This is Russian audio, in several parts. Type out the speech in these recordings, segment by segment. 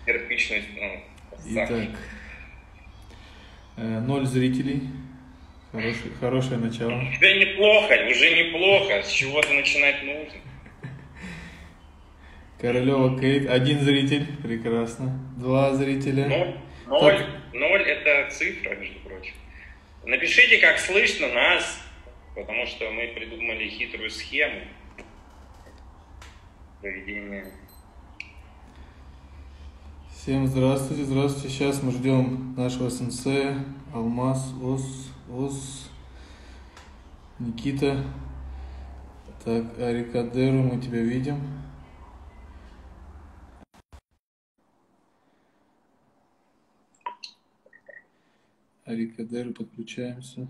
кирпичную стену. Итак, Красавчик. 0 зрителей. Хорошее начало. Уже неплохо. С чего-то начинать нужно. Королева Кейт. 1 зритель. Прекрасно. 2 зрителя. Ноль, Так, ноль это цифра, между прочим. Напишите, как слышно нас, потому что мы придумали хитрую схему проведения. всем здравствуйте, здравствуйте. Сейчас мы ждем нашего сенсея. Алмаз, Ос, Никита. Так, Арикадеру, мы тебя видим. Арикадеру, подключаемся.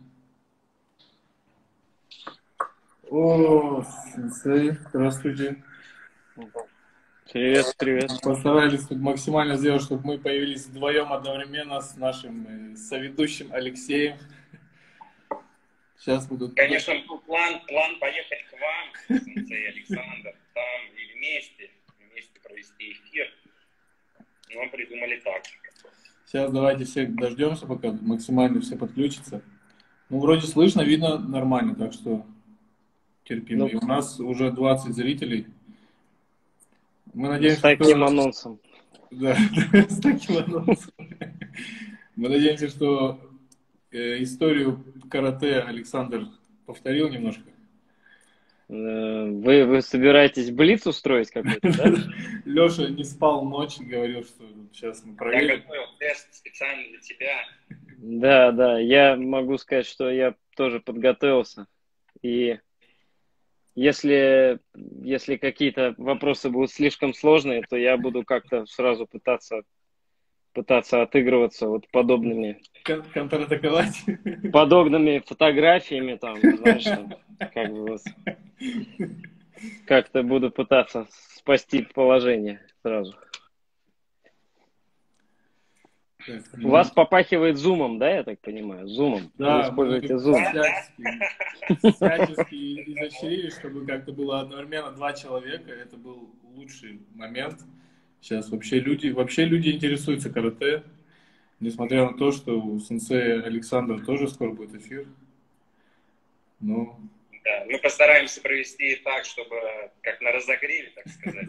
О, сенсей, здравствуйте. Привет, привет. Постарались тут максимально сделать, чтобы мы появились вдвоем одновременно с нашим соведущим Алексеем. Сейчас мы тут... Конечно, был план поехать к вам, сенсей Александр, там и вместе провести эфир. Но придумали так. Сейчас давайте всех дождемся, пока максимально все подключатся. Ну, вроде слышно, видно нормально, так что терпимо. Ну, И у нас уже 20 зрителей. Мы с надеемся, таким что... анонсом. Да, с таким анонсом. Мы надеемся, что историю карате Александр повторил немножко. Вы собираетесь блиц устроить какой-то, да? Леша не спал ночь и говорил, что сейчас мы Я проверим. готовил тест специально для тебя. Да, я могу сказать, что я тоже подготовился. И если какие-то вопросы будут слишком сложные, то я буду как-то сразу пытаться отыгрываться вот Контратаковать. подобными фотографиями, там, знаешь, там, как бы вот как-то буду пытаться спасти положение сразу. Так, У вас попахивает зумом, да, я так понимаю? Зумом. Вы да, мы используете зум. всячески изощрили, чтобы как-то было одновременно 2 человека. Это был лучший момент. Сейчас вообще люди интересуются карате. Несмотря на то, что у сенсея Александра тоже скоро будет эфир. Но... Да, мы постараемся провести так, чтобы как на разогреве, так сказать.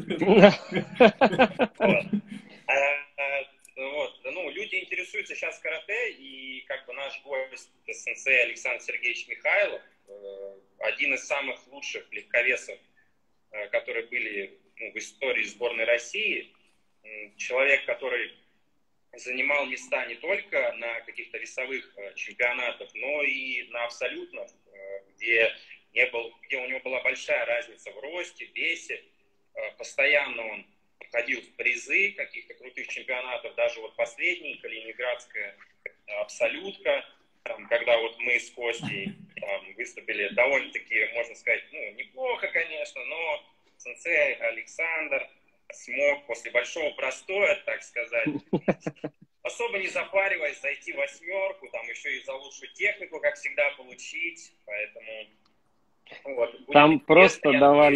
Вот. Ну, люди интересуются сейчас карате, и как бы наш гость сенсей Александр Сергеевич Михайлов, один из самых лучших легковесов, которые были в истории сборной России, человек, который занимал места не только на каких-то весовых чемпионатах, но и на абсолютных, где у него была большая разница в росте, весе, постоянно он входил в призы каких-то крутых чемпионатов, даже вот последний, Калининградская абсолютка, там, когда вот мы с Костей там, выступили довольно-таки, можно сказать, неплохо, конечно, но сенсей Александр смог после большого простоя, так сказать, особо не запариваясь, зайти в 8, там еще и за лучшую технику, как всегда, получить, поэтому... Вот, Там просто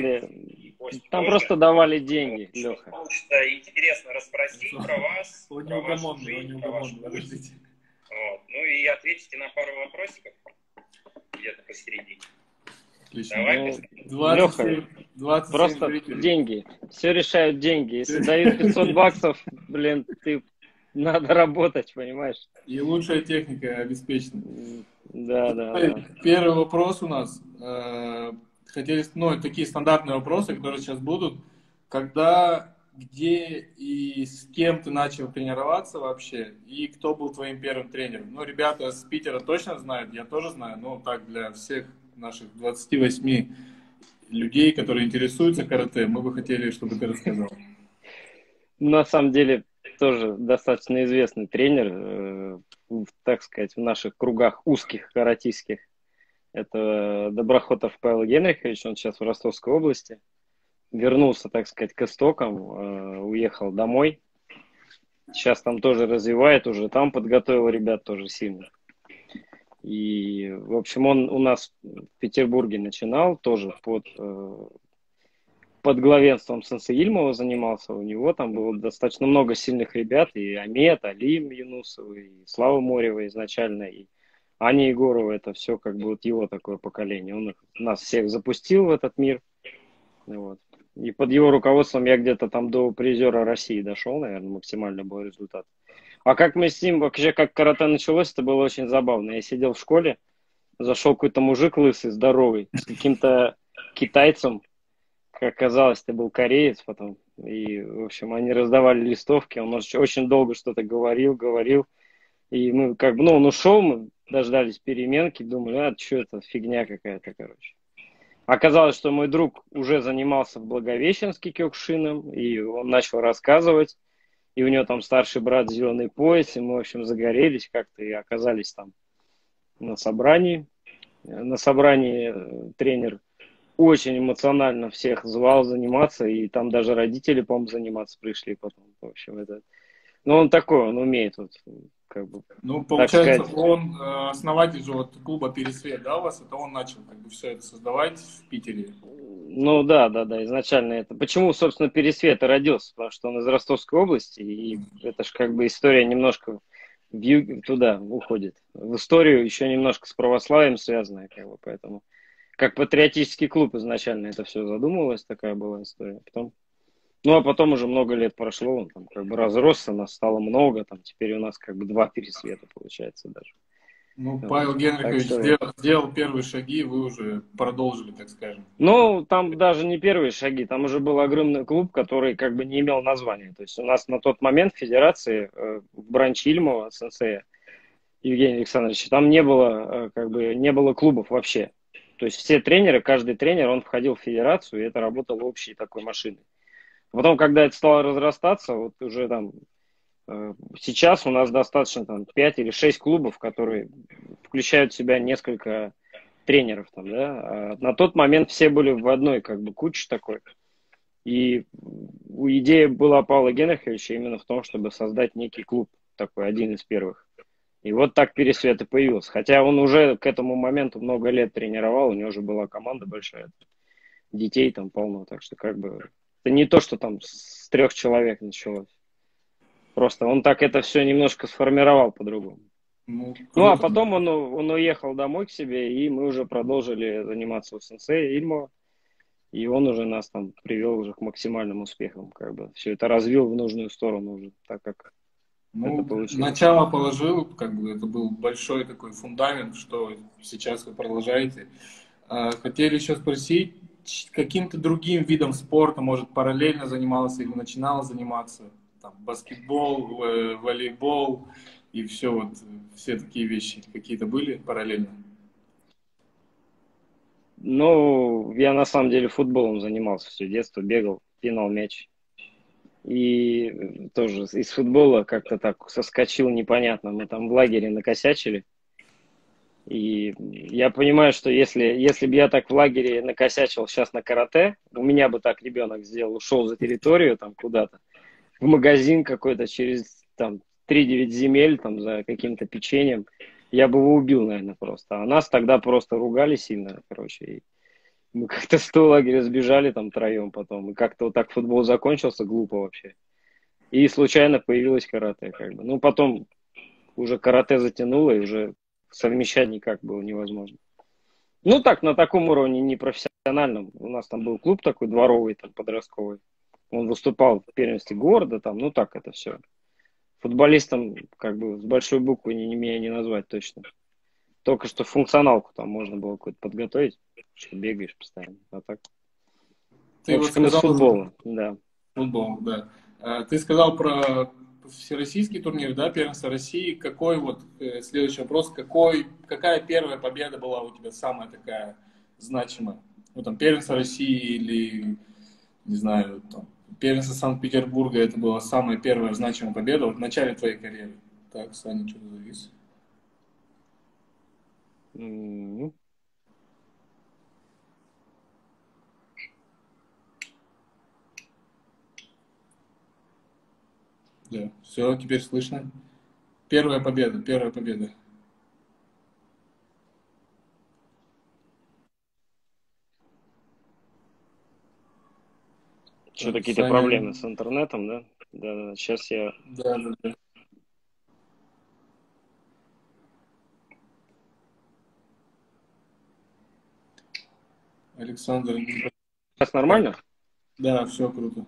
давали деньги, Леха. Получится интересно расспросить про вас, Он про вашу неугомонный, жизнь, про вашу жизнь. подождите. Вот. Ну и ответите на пару вопросиков где-то посередине. Отлично. Давай, Леха, 27 просто зрителей. деньги. Все решают деньги. Если дают 500 баксов, блин, надо работать, понимаешь? И лучшая техника обеспечена. Да. Первый вопрос у нас. Хотели, такие стандартные вопросы, которые сейчас будут. Когда, где и с кем ты начал тренироваться вообще? И кто был твоим первым тренером? Ну, ребята с Питера точно знают, я тоже знаю. Но так, для всех наших 28 людей, которые интересуются карате, мы бы хотели, чтобы ты рассказал. На самом деле, тоже достаточно известный тренер, так сказать, в наших кругах узких каратистских. Это Доброхотов Павел Генрихович, он сейчас в Ростовской области. Вернулся, так сказать, к истокам, уехал домой. Сейчас там тоже развивает, уже там подготовил ребят тоже сильно. И, в общем, он у нас в Петербурге начинал тоже под под главенством сенсей Ильмова занимался, у него там было достаточно много сильных ребят, и Амет, Алим Юнусов, и Слава Морева изначально, и Аня Егорова, это все как бы вот его такое поколение. Он нас всех запустил в этот мир. Вот. И под его руководством я где-то там до призера России дошел, наверное, максимально был результат. А как мы с ним, вообще, как карате началось, это было очень забавно. Я сидел в школе, зашел какой-то мужик лысый, здоровый, с каким-то китайцем. Как оказалось, это был кореец потом. И, в общем, они раздавали листовки. Он очень долго что-то говорил. И мы как бы, ну, он ушел, мы дождались переменки, думали, что это, фигня какая-то, короче. Оказалось, что мой друг уже занимался в Благовещенске кёкшином, и он начал рассказывать. И у него там старший брат зеленый пояс, и мы, в общем, загорелись как-то и оказались там на собрании. На собрании тренер очень эмоционально всех звал заниматься, и там даже родители, по-моему, заниматься пришли потом. В общем, это... Ну, он такой, он умеет вот, как бы, Ну, так получается, сказать. он основатель же вот клуба «Пересвет», да, у вас? Это он начал как бы все это создавать в Питере? Ну, да, изначально это. Почему, собственно, Пересвет и родился? Потому что он из Ростовской области, и это же как бы история немножко туда уходит. В историю еще немножко с православием связанная, как бы, поэтому как патриотический клуб изначально это все задумывалось, такая была история. Потом, ну, а потом уже много лет прошло, он там как бы разросся, нас стало много, там теперь у нас как бы 2 Пересвета получается даже. Ну, Вот. Павел Так Генрихович что, сделал первые шаги, вы уже продолжили, так скажем. ну, там даже не первые шаги, там уже был огромный клуб, который как бы не имел названия. То есть у нас на тот момент в федерации, в бранче Ильмова, сенсея Евгения Александровича, там не было, как бы, не было клубов вообще. То есть все тренеры, каждый тренер, он входил в федерацию, и это работало общей такой машиной. Потом, когда это стало разрастаться, вот уже там сейчас у нас достаточно там 5 или 6 клубов, которые включают в себя несколько тренеров там, да. А на тот момент все были в одной как бы куче такой. И идея была Павла Генриховича именно в том, чтобы создать некий клуб такой, один из первых. И вот так Пересвет и появился. Хотя он уже к этому моменту много лет тренировал, у него уже была команда большая, детей там полно, так что как бы это не то, что там с 3 человек началось. Просто он так это все немножко сформировал по-другому. Ну, Ну, а круто. потом он уехал домой к себе, и мы уже продолжили заниматься у сенсея Ильмова. И он уже нас там привел уже к максимальным успехам. Как бы все это развил в нужную сторону уже, так как это Ну, получилось. начало положил, как бы это был большой такой фундамент, что сейчас вы продолжаете. Хотели еще спросить, каким-то другим видом спорта, может, параллельно занимался или начинал заниматься? Там, баскетбол, волейбол и все вот, все такие вещи какие-то были параллельно? Ну, я на самом деле футболом занимался все детство, бегал, пинал мяч. И тоже из футбола как-то так соскочил непонятно. Мы там в лагере накосячили. И я понимаю, что если бы я так в лагере накосячил сейчас на карате, у меня бы так ребенок сделал, ушел за территорию там куда-то, в магазин какой-то через там 3-9 земель там за каким-то печеньем, я бы его убил, наверное, просто. А нас тогда просто ругали сильно, короче. И мы как-то с того лагеря сбежали там троем потом. И как-то вот так футбол закончился глупо вообще. И случайно появилось карате, как бы. Ну, потом уже карате затянуло, и уже совмещать никак было невозможно. Ну, так, на таком уровне непрофессиональном. У нас там был клуб такой дворовый, там, подростковый. Он выступал в первенстве города, там, ну, так это все. Футболистом, как бы, с большой буквы меня не назвать точно. Только что функционалку там можно было какую-то подготовить, что бегаешь постоянно. А так, в Ты вот общем, из сказал, футбола, да. футбол, да. Ты сказал про всероссийский турнир, да, первенство России. Какой вот, следующий вопрос, какая первая победа была у тебя самая такая значимая? Ну, там, первенство России или, не знаю, там, первенство Санкт-Петербурга, это была самая первая значимая победа вот в начале твоей карьеры. Так, Саня, что-то завис. М. Да, все, теперь слышно. Первая победа, первая победа. Что-то Так, какие-то Саня. проблемы с интернетом, да? Да, сейчас я... Да, да, да. Александр. Сейчас нормально? Да, все круто.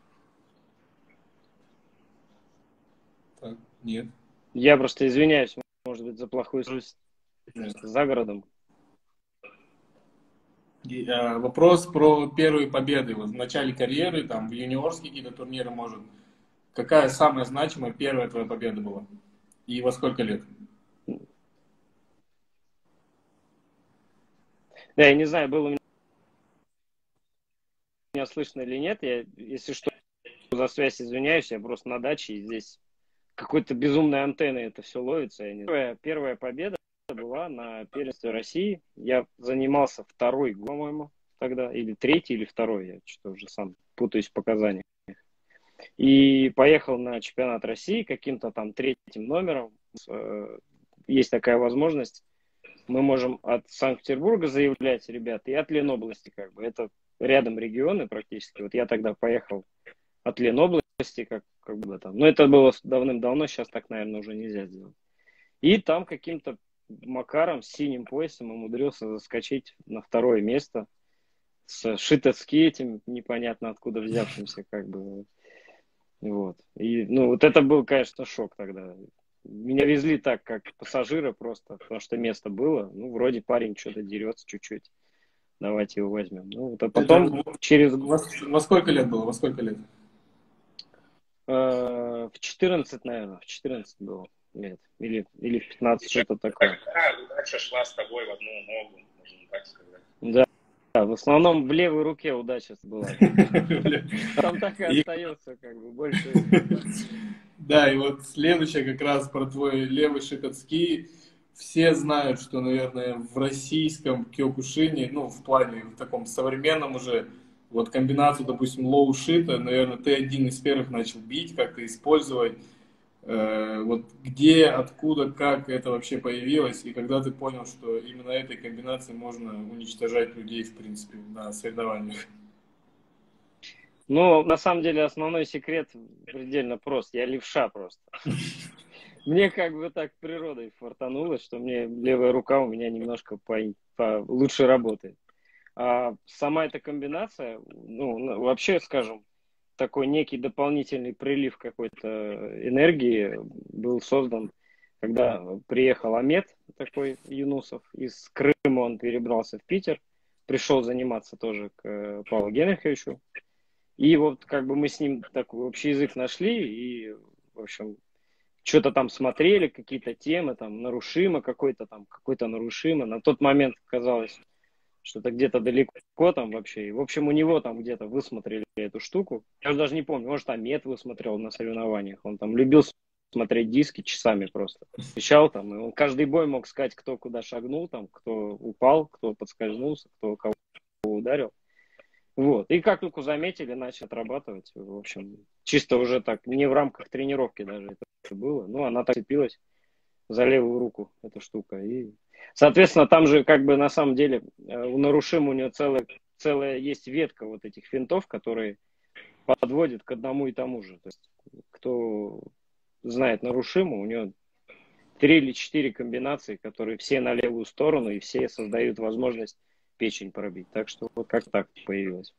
Так, нет. Я просто извиняюсь, может быть, за плохую связь Нет. за городом. Вопрос про первые победы. Вот в начале карьеры, там, в юниорские какие-то турниры, может. Какая самая значимая первая твоя победа была? И во сколько лет? Да, я не знаю, было у меня слышно или нет. Я, если что, за связь извиняюсь, я просто на даче, и здесь какой-то безумной антенной это все ловится. Я не знаю. Первая победа была на первенстве России. Я занимался второй, по-моему, тогда, или третий, или второй. Я что-то уже сам путаюсь в показаниях. И поехал на чемпионат России каким-то там третьим номером. Есть такая возможность. Мы можем от Санкт-Петербурга заявлять, ребят, и от Ленобласти, как бы. Это рядом регионы практически. Вот я тогда поехал от Ленобласти, как бы там. Но это было давным-давно, сейчас так, наверное, уже нельзя сделать. И там каким-то макаром с синим поясом умудрился заскочить на второе место с Шитецки этим непонятно откуда взявшимся, как бы. Вот. И, ну, вот это был, конечно, шок тогда. Меня везли так, как пассажира просто, потому что место было. Ну, вроде парень что-то дерется чуть-чуть. Давайте его возьмем. Ну, вот, а потом через... Во сколько лет было? Во сколько лет? В 14, наверное, в 14 было лет. Или в 15, что-то такое. Тогда удача шла с тобой в одну ногу, можно так сказать. Да. В основном в левой руке удача была. Там так и остается, как бы, больше. Да, и вот следующее как раз про твой левый шипецкий. Все знают, что, наверное, в российском кёкушине, ну, в плане в таком современном уже, вот комбинацию, допустим, лоу-шита, наверное, ты один из первых начал бить, как-то использовать. Вот где, откуда, как это вообще появилось, и когда ты понял, что именно этой комбинацией можно уничтожать людей, в принципе, на соревнованиях? Ну, на самом деле, основной секрет предельно прост. Я левша просто. Мне как бы так природой фартануло, что мне левая рука у меня немножко лучше работает. А сама эта комбинация, ну, вообще, скажем, такой некий дополнительный прилив какой-то энергии был создан, когда приехал Амет, такой Юнусов, из Крыма он перебрался в Питер, пришел заниматься тоже к Павлу Генриховичу. И вот как бы мы с ним такой общий язык нашли, и, в общем, что-то там смотрели, какие-то темы, там, нарушимо, какой-то нарушимо. На тот момент казалось, что это где-то далеко там вообще. И, в общем, у него там где-то высмотрели эту штуку. Я уже даже не помню, может, Амет высмотрел на соревнованиях. Он там любил смотреть диски часами просто. Вещал там, и он каждый бой мог сказать, кто куда шагнул, там, кто упал, кто подскользнулся, кто кого ударил. Вот. И как только заметили, начали отрабатывать. В общем, чисто уже так, не в рамках тренировки даже это было. Ну, она так цепилась за левую руку, эта штука. И, соответственно, там же как бы на самом деле у Нарушима у нее целая есть ветка вот этих финтов, которые подводят к одному и тому же. То есть, кто знает Нарушиму, у нее 3 или 4 комбинации, которые все на левую сторону, и все создают возможность печень пробить. Так что вот как так появилось.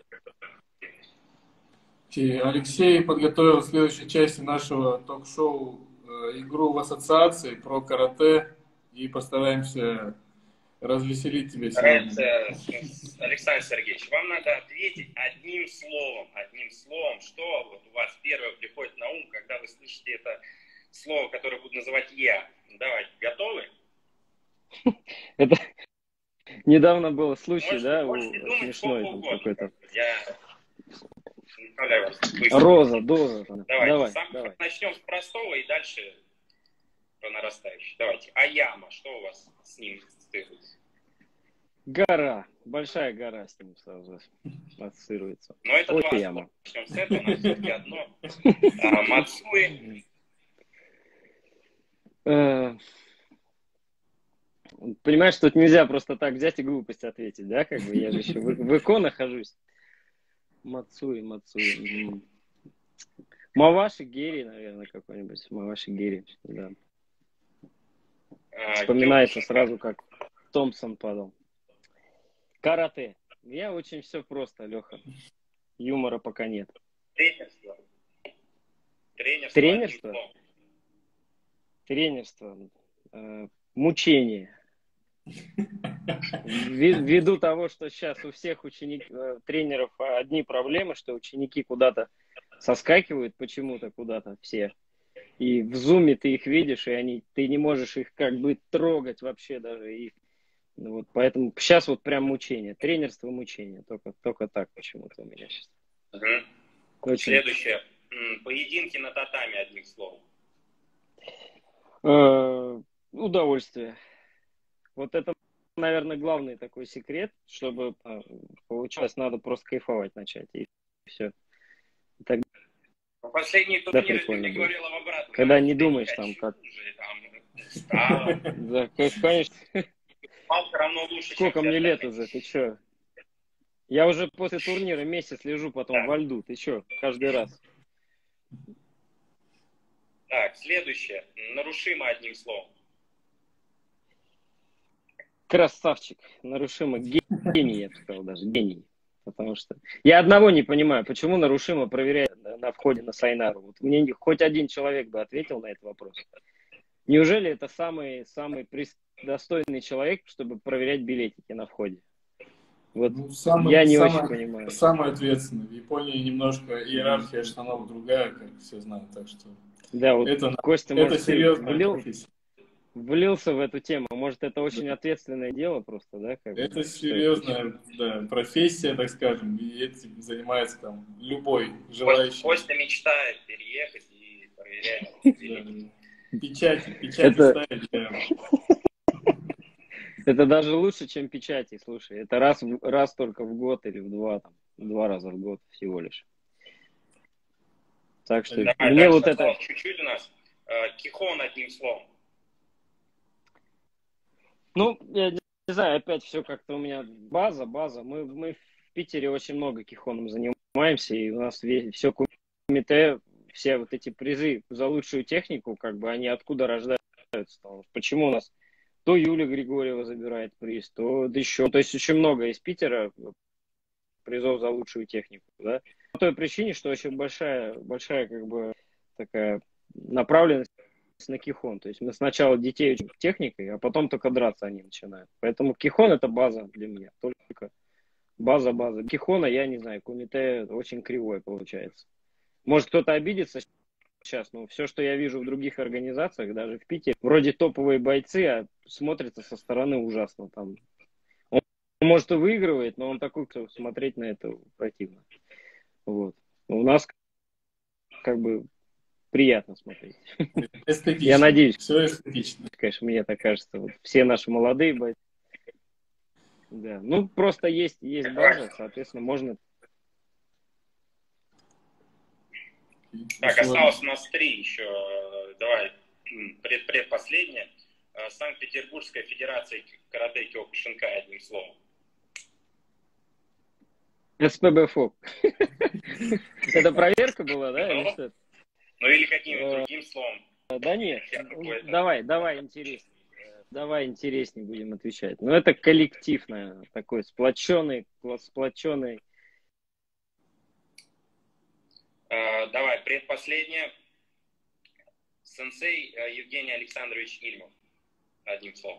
Алексей подготовил в следующей части нашего ток-шоу игру в ассоциации про карате, и постараемся развеселить тебя сегодня. Александр Сергеевич, вам надо ответить одним словом, что вот у вас первое приходит на ум, когда вы слышите это слово, которое буду называть я. Давайте, готовы? Это недавно был случай, да, можете думать смешной там какой-то. Я направляю вас быстро. Роза, Доза. Давайте, давай. начнем с простого и дальше по нарастающей. Давайте, Аяма, что у вас с ним ассоциируется? Гора, большая гора с ним сразу ассоциируется. Но это два Яма. Начнем с этого, нам все-таки одно. Мацуи. Понимаешь, тут нельзя просто так взять и глупость ответить, да, как бы я же еще в ИКО нахожусь. Мацуи. Маваши Гири, наверное, какой-нибудь. Маваши Гири, да. Вспоминается сразу, как Томпсон падал. Карате. Я очень все просто, Леха. Юмора пока нет. Тренерство. Мучение. Ввиду того, что сейчас у всех тренеров одни проблемы, что ученики куда-то соскакивают почему-то куда-то все. И в зуме ты их видишь, и ты не можешь их как бы трогать вообще даже. И вот поэтому сейчас вот прям мучение. Тренерство мучение. Только так почему-то у меня сейчас. Очень... Следующее. Поединки на татами, одним словом. Удовольствие. Вот это, наверное, главный такой секрет, чтобы получалось, надо просто кайфовать начать. И все. Так, последние турниры ты мне говорил об обратном. Когда не думаешь там как... Да, конечно. Сколько мне лет уже, ты че? Я уже после турнира месяц лежу потом во льду, ты че? Каждый раз. Так, следующее. Нарушимо, одним словом. Красавчик. Нарушимо. Гений, я бы сказал даже. Гений. Потому что я одного не понимаю, почему Нарушимо проверяет на входе на Сайнару. Вот мне хоть один человек бы ответил на этот вопрос. Неужели это самый достойный человек, чтобы проверять билетики на входе? Вот я не очень понимаю. Самый ответственный. В Японии немножко иерархия штанов другая, как все знают, так что... Да, вот Костя, это серьезная профессия. Влился в эту тему. Может, это очень ответственное дело просто, да? Это серьезная профессия, так скажем, и этим занимается там любой желающий. Костя мечтает переехать и проверять. Печати ставить. Это даже лучше, чем печати, слушай. Это раз только в год или в два раза в год всего лишь. Так что мне вот это... Чуть-чуть у нас. Кихон, одним словом. Ну, я не знаю, опять все как-то у меня база. Мы в Питере очень много кихоном занимаемся, и у нас все кумите, все вот эти призы за лучшую технику, как бы они откуда рождаются. Почему у нас то Юлия Григорьева забирает приз, то еще. То есть очень много из Питера призов за лучшую технику, да. По той причине, что очень большая как бы такая направленность на кихон. То есть мы сначала детей учим техникой, а потом только драться они начинают. Поэтому кихон это база для меня. Только база. Кихона, я не знаю, кумите очень кривое получается. Может кто-то обидится сейчас, но все, что я вижу в других организациях, даже в Питере, вроде топовые бойцы, а смотрится со стороны ужасно. Там. Он может и выигрывает, но он такой, кто смотреть на это противно. Вот. У нас как бы приятно смотреть. Эстетично. Я надеюсь. Все эстетично. Конечно, мне так кажется. Вот все наши молодые бойцы. Да. Ну, просто есть база, соответственно, можно... Так, осталось у нас 3 еще. Давай, предпоследнее. Санкт-Петербургская федерация каратэ Киокушинкай, одним словом. СПБФО. Это проверка была, да? Ну или каким-нибудь другим словом. Да нет, давай интереснее. Давай интереснее будем отвечать. Ну это коллектив, наверное, такой сплоченный. Давай, предпоследнее. Сенсей Евгений Александрович Ильмов, одним словом.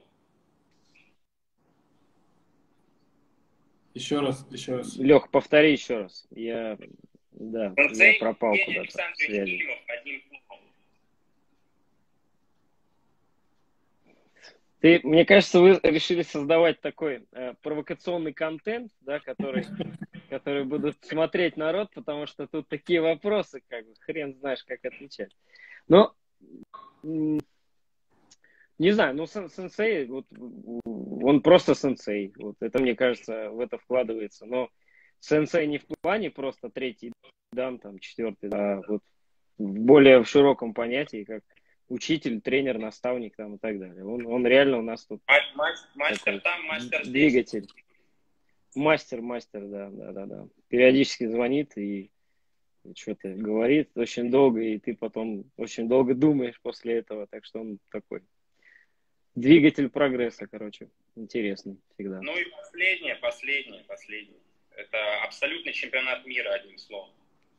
Еще раз. Лех, повтори еще раз. Я пропал Евгений куда-то. Александрович Ильмов, одним словом. Мне кажется, вы решили создавать такой провокационный контент, да, который будут смотреть народ, потому что тут такие вопросы, как бы хрен знаешь, как отвечать. Но не знаю, ну сенсей, вот, он просто сенсей. Вот это, мне кажется, в это вкладывается. Но сенсей не в плане просто третий дан, там, четвертый, а вот более в широком понятии, как учитель, тренер, наставник там, и так далее. Он реально у нас тут мастер там, мастер здесь. Двигатель. Мастер, да. Периодически звонит и что-то говорит очень долго, и ты потом очень долго думаешь после этого, так что он такой двигатель прогресса, короче, интересный всегда. Ну и последнее. Это абсолютный чемпионат мира, одним словом.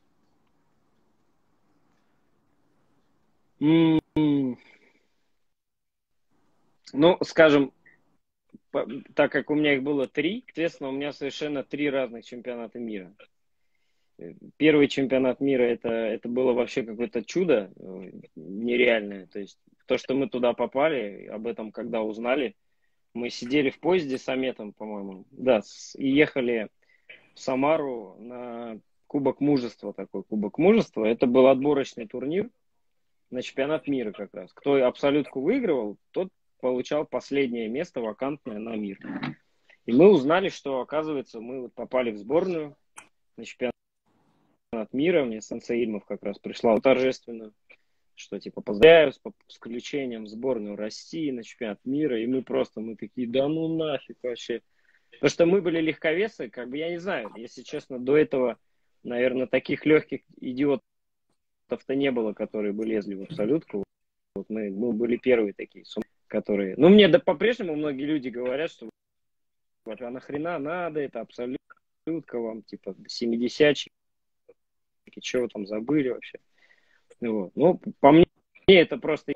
Ну, скажем, так как у меня их было 3, соответственно, у меня совершенно 3 разных чемпионата мира. Первый чемпионат мира это было вообще какое-то чудо нереальное. То есть то, что мы туда попали, об этом когда узнали, мы сидели в поезде с Аметом, по-моему, да, и ехали в Самару на Кубок Мужества, такой Кубок Мужества. Это был отборочный турнир на чемпионат мира как раз. Кто абсолютку выигрывал, тот получал последнее место вакантное на мир. И мы узнали, что, оказывается, мы вот попали в сборную на чемпионат мира. Мне сенсей Ильмов как раз пришла торжественно, что типа поздравляю с включением в сборную России на чемпионат мира. И мы такие, да ну нафиг вообще. Потому что мы были легковесы, как бы я не знаю, если честно, до этого, наверное, таких легких идиотов-то не было, которые бы лезли в абсолютку. Вот мы были первые такие, которые... Ну, мне да по-прежнему многие люди говорят, что а нахрена надо, это абсолютка вам, типа, 70-чики, что вы там забыли вообще. Вот. Ну, по мне это просто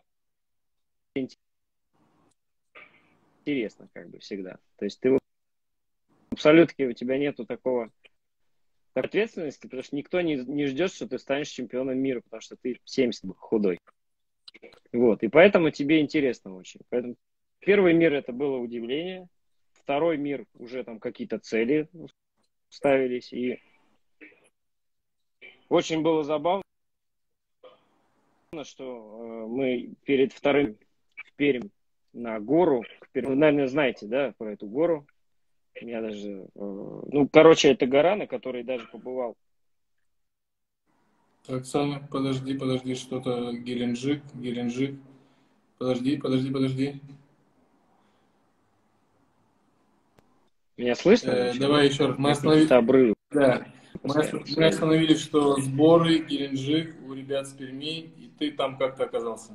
интересно, как бы, всегда. То есть ты в абсолютке, у тебя нету такой ответственности, потому что никто не ждет, что ты станешь чемпионом мира, потому что ты 70 худой. Вот. И поэтому тебе интересно очень. Поэтому первый мир это было удивление. Второй мир уже там какие-то цели ставились. И очень было забавно, что мы перед вторым в Пермь на гору, вы, наверное, знаете, да, про эту гору. Я даже, ну, короче, это гора, на которой даже побывал. Оксана, подожди, что-то Геленджик. Подожди. Меня слышно вообще, Давай нет? еще раз. Какие-то обрывы. Да. Постоянно. Мы остановились, что сборы, Геленджик у ребят с Перми, и ты там как-то оказался.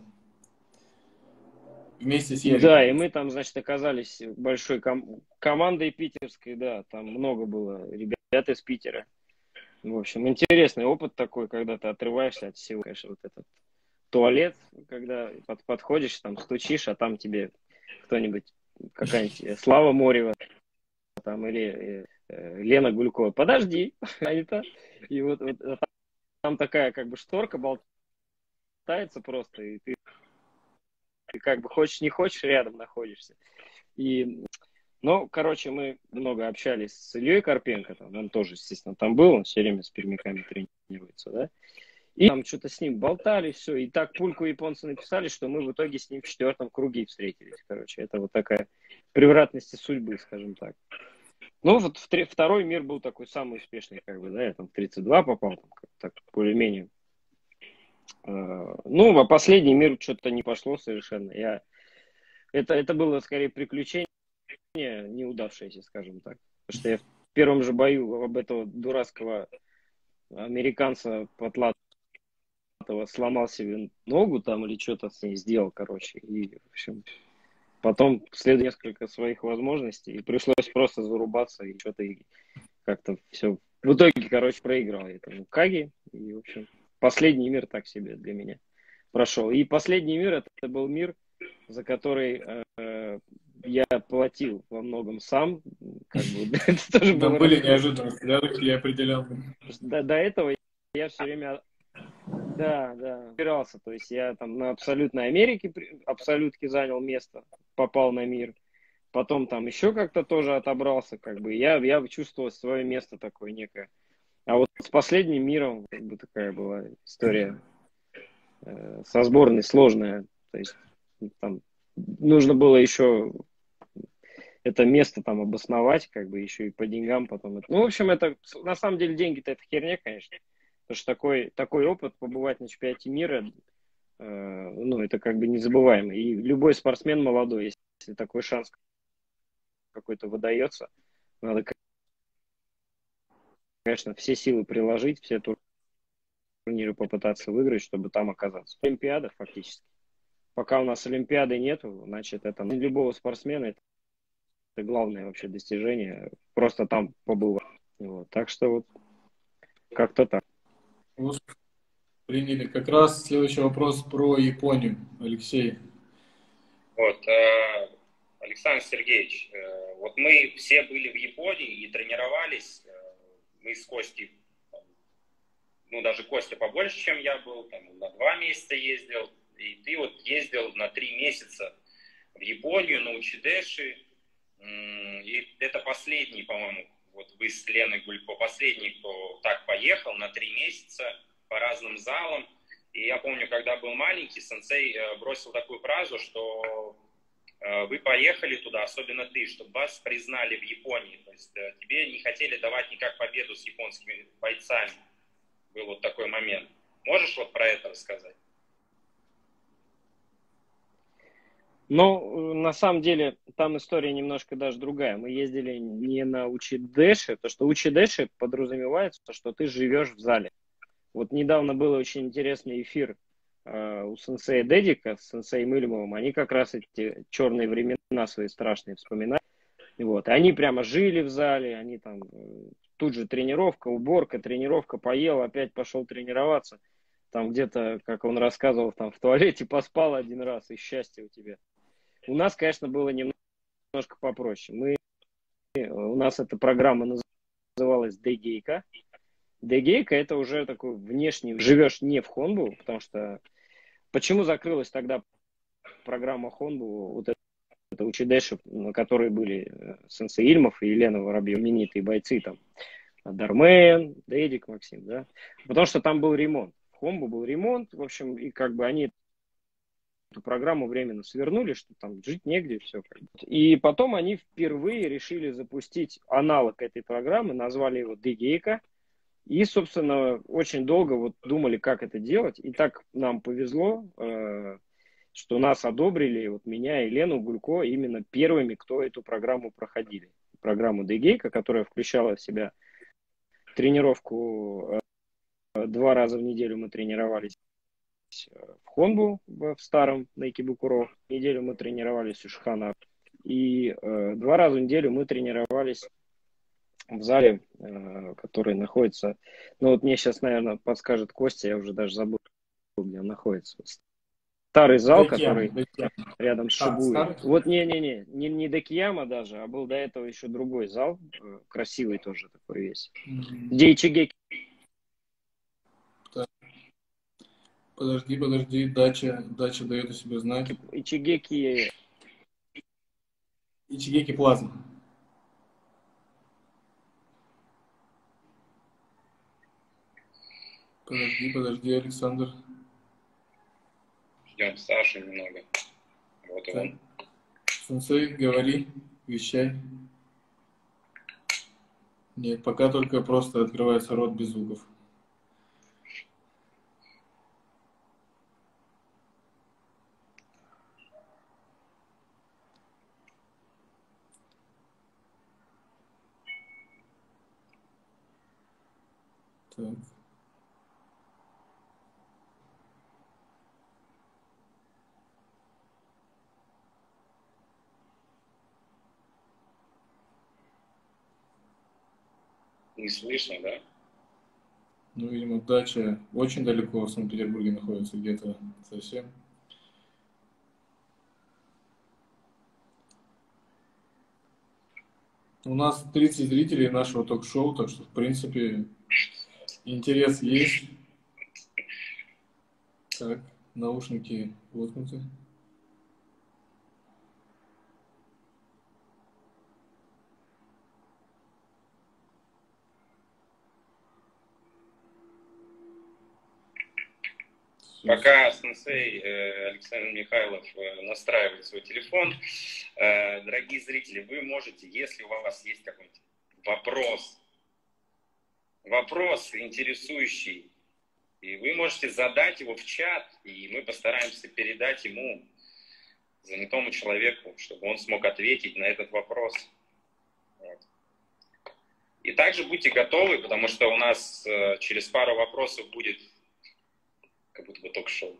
Вместе с Яриком. Да, и мы там, значит, оказались большой командой питерской, да, там много было ребят из Питера. В общем, интересный опыт такой, когда ты отрываешься от всего, конечно, вот этот туалет, когда подходишь, там стучишь, а там тебе кто-нибудь, какая-нибудь Слава Морева там, или Лена Гулькова, подожди, и вот там такая как бы шторка болтается просто, и ты как бы хочешь не хочешь, рядом находишься. И, ну, короче, мы много общались с Ильей Карпенко, там, он тоже, естественно, там был, он все время с пермяками тренируется, да, и там что-то с ним болтали, все, и так пульку японцы написали, что мы в итоге с ним в 4-м круге встретились, короче, это вот такая превратность судьбы, скажем так. Ну, вот второй мир был такой самый успешный, как бы, да, я там в 32 попал, там, так, более-менее. Ну, а последний мир что-то не пошло совершенно. Это было скорее приключение, неудавшееся, скажем так. Потому что я в первом же бою об этого дурацкого американца Потлатова сломал себе ногу там или что-то с ней сделал, короче. И, в общем, потом следовало несколько своих возможностей, и пришлось просто зарубаться, и что-то как-то все. В итоге, короче, проиграл я этому Каги, и, в общем, последний мир так себе для меня прошел. И последний мир, это был мир, за который я платил во многом сам. Как бы, это тоже Там были неожиданности, да, такие определенные. До этого я все время опирался. То есть я там на абсолютной Америке, абсолютке занял место, попал на мир. Потом там еще как-то тоже отобрался. Как бы я чувствовал свое место такое некое. А вот с последним миром как бы такая была история со сборной сложная. То есть там нужно было еще это место там обосновать, как бы еще и по деньгам потом. Ну, в общем, это на самом деле деньги-то это херня, конечно. Потому что такой опыт побывать на чемпионате мира, ну, это как бы незабываемый. И любой спортсмен молодой, если такой шанс какой-то выдается, надо, конечно, все силы приложить, все турниры попытаться выиграть, чтобы там оказаться. Олимпиада фактически. Пока у нас Олимпиады нету, значит, это для любого спортсмена это главное вообще достижение. Просто там побывать. Вот. Так что вот как-то так. Вот, приняли. Как раз следующий вопрос про Японию. Алексей. Вот, Александр Сергеевич, вот мы все были в Японии и тренировались. Мы с Костей, ну даже Костя побольше, чем я был, там, на 2 месяца ездил. И ты вот ездил на 3 месяца в Японию, на Учидеши. И это последний, по-моему, вот вы с Леной Гулько, последний, кто так поехал на 3 месяца по разным залам. И я помню, когда был маленький, сенсей бросил такую фразу, что вы поехали туда, особенно ты, чтобы вас признали в Японии. То есть тебе не хотели давать никак победу с японскими бойцами. Был вот такой момент. Можешь вот про это рассказать? Ну, на самом деле, там история немножко даже другая. Мы ездили не на Учидеши, потому что Учидеши подразумевается, что ты живешь в зале. Вот недавно был очень интересный эфир у сенсея Дедика с сенсеем Ильмовым. Они как раз эти черные времена свои страшные вспоминали. Вот. И они прямо жили в зале, они там тут же тренировка, уборка, тренировка, поел, опять пошел тренироваться. Там где-то, как он рассказывал, там в туалете поспал один раз, и счастье у тебя. У нас, конечно, было немножко попроще. У нас эта программа называлась Дэгейка. Дэгейка это уже такой внешний, живешь не в Хонбу, потому что почему закрылась тогда программа Хонбу, вот это Учидеши, на которой были сенсей Ильмов и Елена Воробьев, именитые бойцы, там, Дармен, Дэдик, Максим, да, потому что там был ремонт. В Хонбу был ремонт, в общем, и как бы они эту программу временно свернули, что там жить негде, все. И потом они впервые решили запустить аналог этой программы, назвали его Дэгейка. И, собственно, очень долго вот думали, как это делать. И так нам повезло, что нас одобрили, вот меня и Лену Гулько, именно первыми, кто эту программу проходили. Программу Дэгейка, которая включала в себя тренировку 2 раза в неделю мы тренировались в Хонбу, в старом на Икебукуро. Неделю мы тренировались у Шихана. И 2 раза в неделю мы тренировались в зале, который находится... Ну вот мне сейчас, наверное, подскажет Костя, я уже даже забыл, где он находится. Старый зал, который рядом с Шибуей. Вот не Декияма даже, а был до этого еще другой зал, красивый тоже такой весь. Где Ичигеки. Подожди, дача дает о себе знать. Ичигеки Плаза. Подожди, Александр. Ждем Сашу немного. Вот он. Сенсей, говори, вещай. Нет, пока только просто открывается рот без звуков. Так. Не слышно, да? Ну, видимо, дача очень далеко в Санкт-Петербурге находится, где-то совсем. У нас 30 зрителей нашего ток-шоу, так что, в принципе, интерес есть. Так, наушники воткнуты. Пока сенсей Александр Михайлов настраивает свой телефон, дорогие зрители, вы можете, если у вас есть какой-нибудь вопрос интересующий, и вы можете задать его в чат, и мы постараемся передать ему, занятому человеку, чтобы он смог ответить на этот вопрос. Вот. И также будьте готовы, потому что у нас через пару вопросов будет, как будто бы ток-шоу,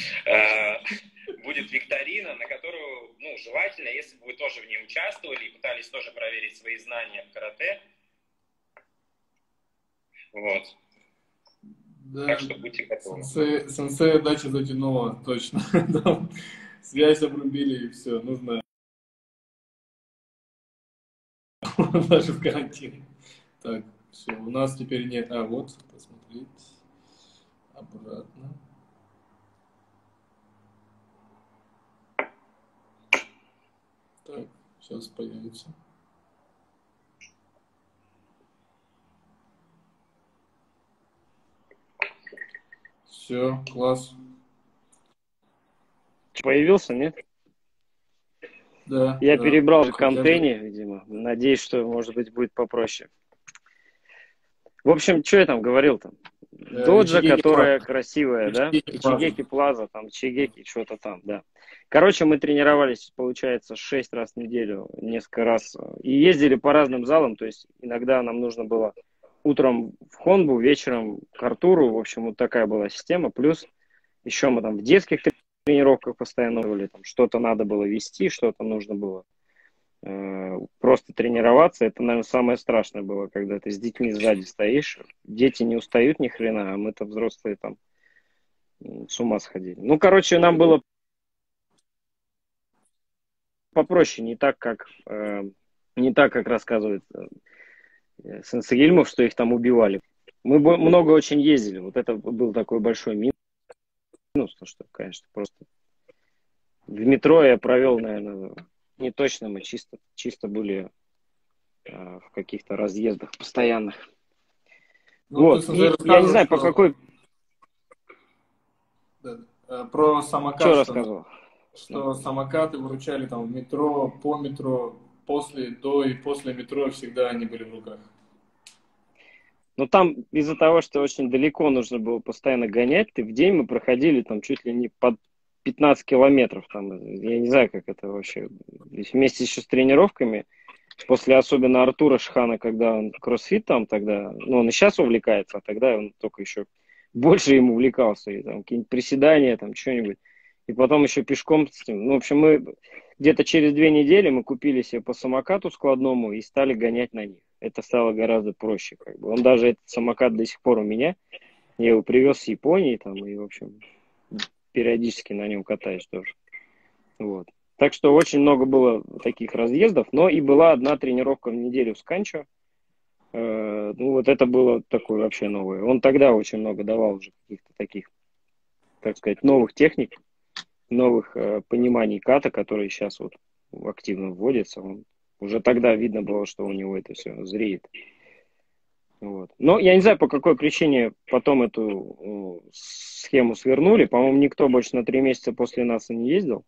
будет викторина, на которую, ну, желательно, если бы вы тоже в ней участвовали и пытались тоже проверить свои знания в карате. Вот. Да, так что будьте готовы. Сенсей дача затянула, точно. Связь обрубили и все, нужно даже в карантине. Так, все, у нас теперь нет. А, вот, посмотреть. Обратно. Так, сейчас появится. Все, класс. Появился, нет? Да. Я да. перебрал же контейнер, видимо. Надеюсь, что, может быть, будет попроще. В общем, что я там говорил-то? Доджа, которая красивая, да? Чигеки Плаза, там, Чигеки, что-то там, да. Короче, мы тренировались, получается, 6 раз в неделю, несколько раз. И ездили по разным залам, то есть иногда нам нужно было утром в Хонбу, вечером к Артуру. В общем, вот такая была система. Плюс еще мы там в детских тренировках постоянно были, там что-то надо было вести, что-то нужно было просто тренироваться. Это, наверное, самое страшное было, когда ты с детьми сзади стоишь. Дети не устают ни хрена, а мы-то взрослые там с ума сходили. Ну, короче, нам было попроще, не так, как рассказывает сенсей Ильмов, что их там убивали. Мы много очень ездили. Вот это был такой большой минус, то что, конечно, просто в метро я провел, наверное, не точно, мы чисто были в каких-то разъездах постоянных. Ну, вот, и я не знаю, по какой... Да. Про самокат. Что рассказывал? Что самокаты выручали там в метро, по метро, до и после метро всегда они были в руках. Ну, там из-за того, что очень далеко нужно было постоянно гонять, в день мы проходили там чуть ли не под 15 километров. Там, я не знаю, как это вообще. Вместе еще с тренировками, после особенно Артура Шхана, когда он кроссфит там тогда, ну, он и сейчас увлекается, а тогда он только еще больше им увлекался. И там какие-нибудь приседания, там что-нибудь. И потом еще пешком с ним. Ну, в общем, мы где-то через 2 недели мы купили себе по самокату складному и стали гонять на них. Это стало гораздо проще. Как бы. Он даже, этот самокат до сих пор у меня. Я его привез с Японии, там, и, в общем, периодически на нем катаюсь тоже. Вот. Так что очень много было таких разъездов, но и была одна тренировка в неделю с Канчо. Ну, вот это было такое вообще новое. Он тогда очень много давал уже каких-то таких, так сказать, новых техник, новых пониманий ката, которые сейчас вот активно вводятся. Уже тогда видно было, что у него это все зреет. Вот. Но я не знаю, по какой причине потом эту схему свернули. По-моему, никто больше на 3 месяца после нас не ездил.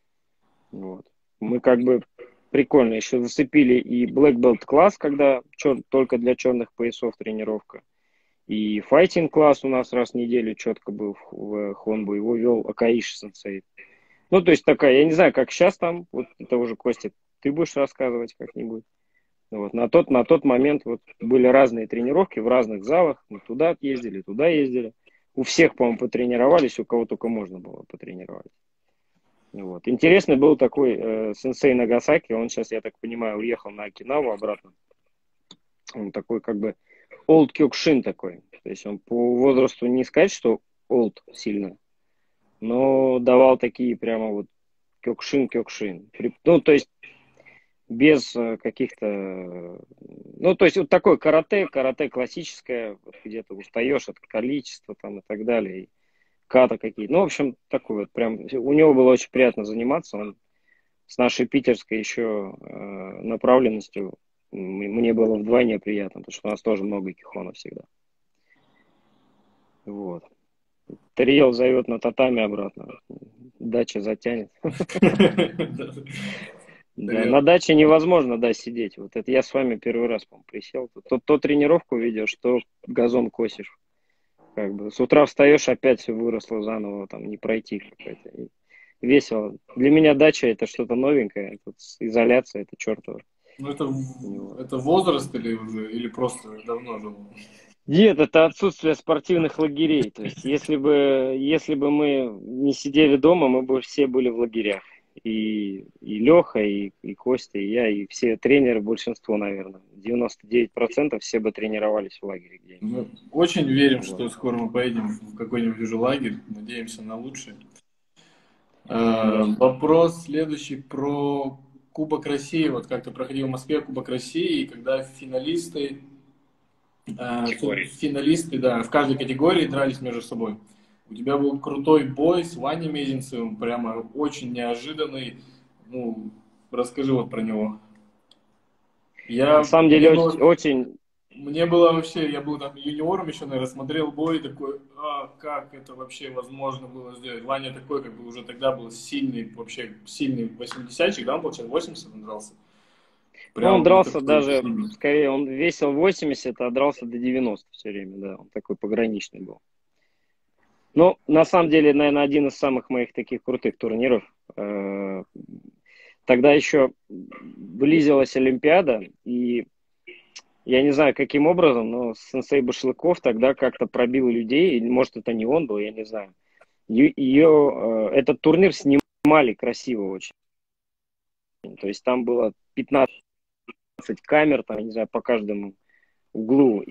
Вот. Мы как бы прикольно еще зацепили и Black Belt класс, когда только для черных поясов тренировка. И файтинг класс у нас раз в неделю четко был в Хонбу. Его вел Акаиши сенсей. Ну, то есть такая, я не знаю, как сейчас там, вот это уже, Костя, ты будешь рассказывать как-нибудь. Вот, на тот момент вот были разные тренировки в разных залах, мы туда ездили. У всех, по-моему, потренировались, у кого только можно было потренировать. Вот. Интересный был такой сенсей Нагасаки, он сейчас, я так понимаю, уехал на Окинаву обратно. Он такой как бы old кёкшин такой, то есть он по возрасту не сказать, что old сильно, но давал такие прямо вот кёкшин. Ну, то есть без каких-то... Ну, то есть вот такое карате классическое, вот где ты устаешь от количества там и так далее, и ката какие-то. Ну, в общем, такой вот прям... У него было очень приятно заниматься, он с нашей питерской еще направленностью мне было вдвойне приятно, потому что у нас тоже много кихонов всегда. Вот. Тариел зовет на татами обратно. Дача затянет. Да, на даче невозможно, да, сидеть. Вот это я с вами первый раз, по-моему, присел. То тренировку ведешь, то газон косишь. Как бы с утра встаешь, опять все выросло заново, там не пройти какая-то. И весело. Для меня дача это что-то новенькое. Тут изоляция это чертово. Ну, это возраст или уже, или просто давно был? Нет, это отсутствие спортивных лагерей. То есть, если бы мы не сидели дома, мы бы все были в лагерях. И Леха, и Костя, и я, и все тренеры, большинство, наверное, 99% все бы тренировались в лагере где-нибудь. Мы очень верим, Вот. что скоро мы поедем в какой-нибудь уже лагерь. Надеемся на лучшее. Да. Вопрос следующий про Кубок России. Вот как ты проходил в Москве Кубок России, и когда финалисты, да, в каждой категории дрались между собой. У тебя был крутой бой с Ваней Мезенцевым, прямо очень неожиданный. Ну, расскажи вот про него. На самом деле, очень, Мне было вообще, я был там юниором еще, наверное, смотрел бой такой, как это вообще возможно было сделать. Ваня такой, как бы уже тогда был сильный, вообще сильный 80-ник, да, он получается 80 он дрался. ну, он Прям был дрался такой даже, сильный. скорее, он весил 80, а дрался до 90 все время, да, он такой пограничный был. Но, на самом деле, наверное, один из самых моих таких крутых турниров. Тогда еще близилась Олимпиада, и я не знаю, каким образом, но сенсей Башлыков тогда как-то пробил людей, или, может, это не он был, я не знаю. Этот турнир снимали красиво очень. То есть там было 15 камер, там, я не знаю, по каждому углу.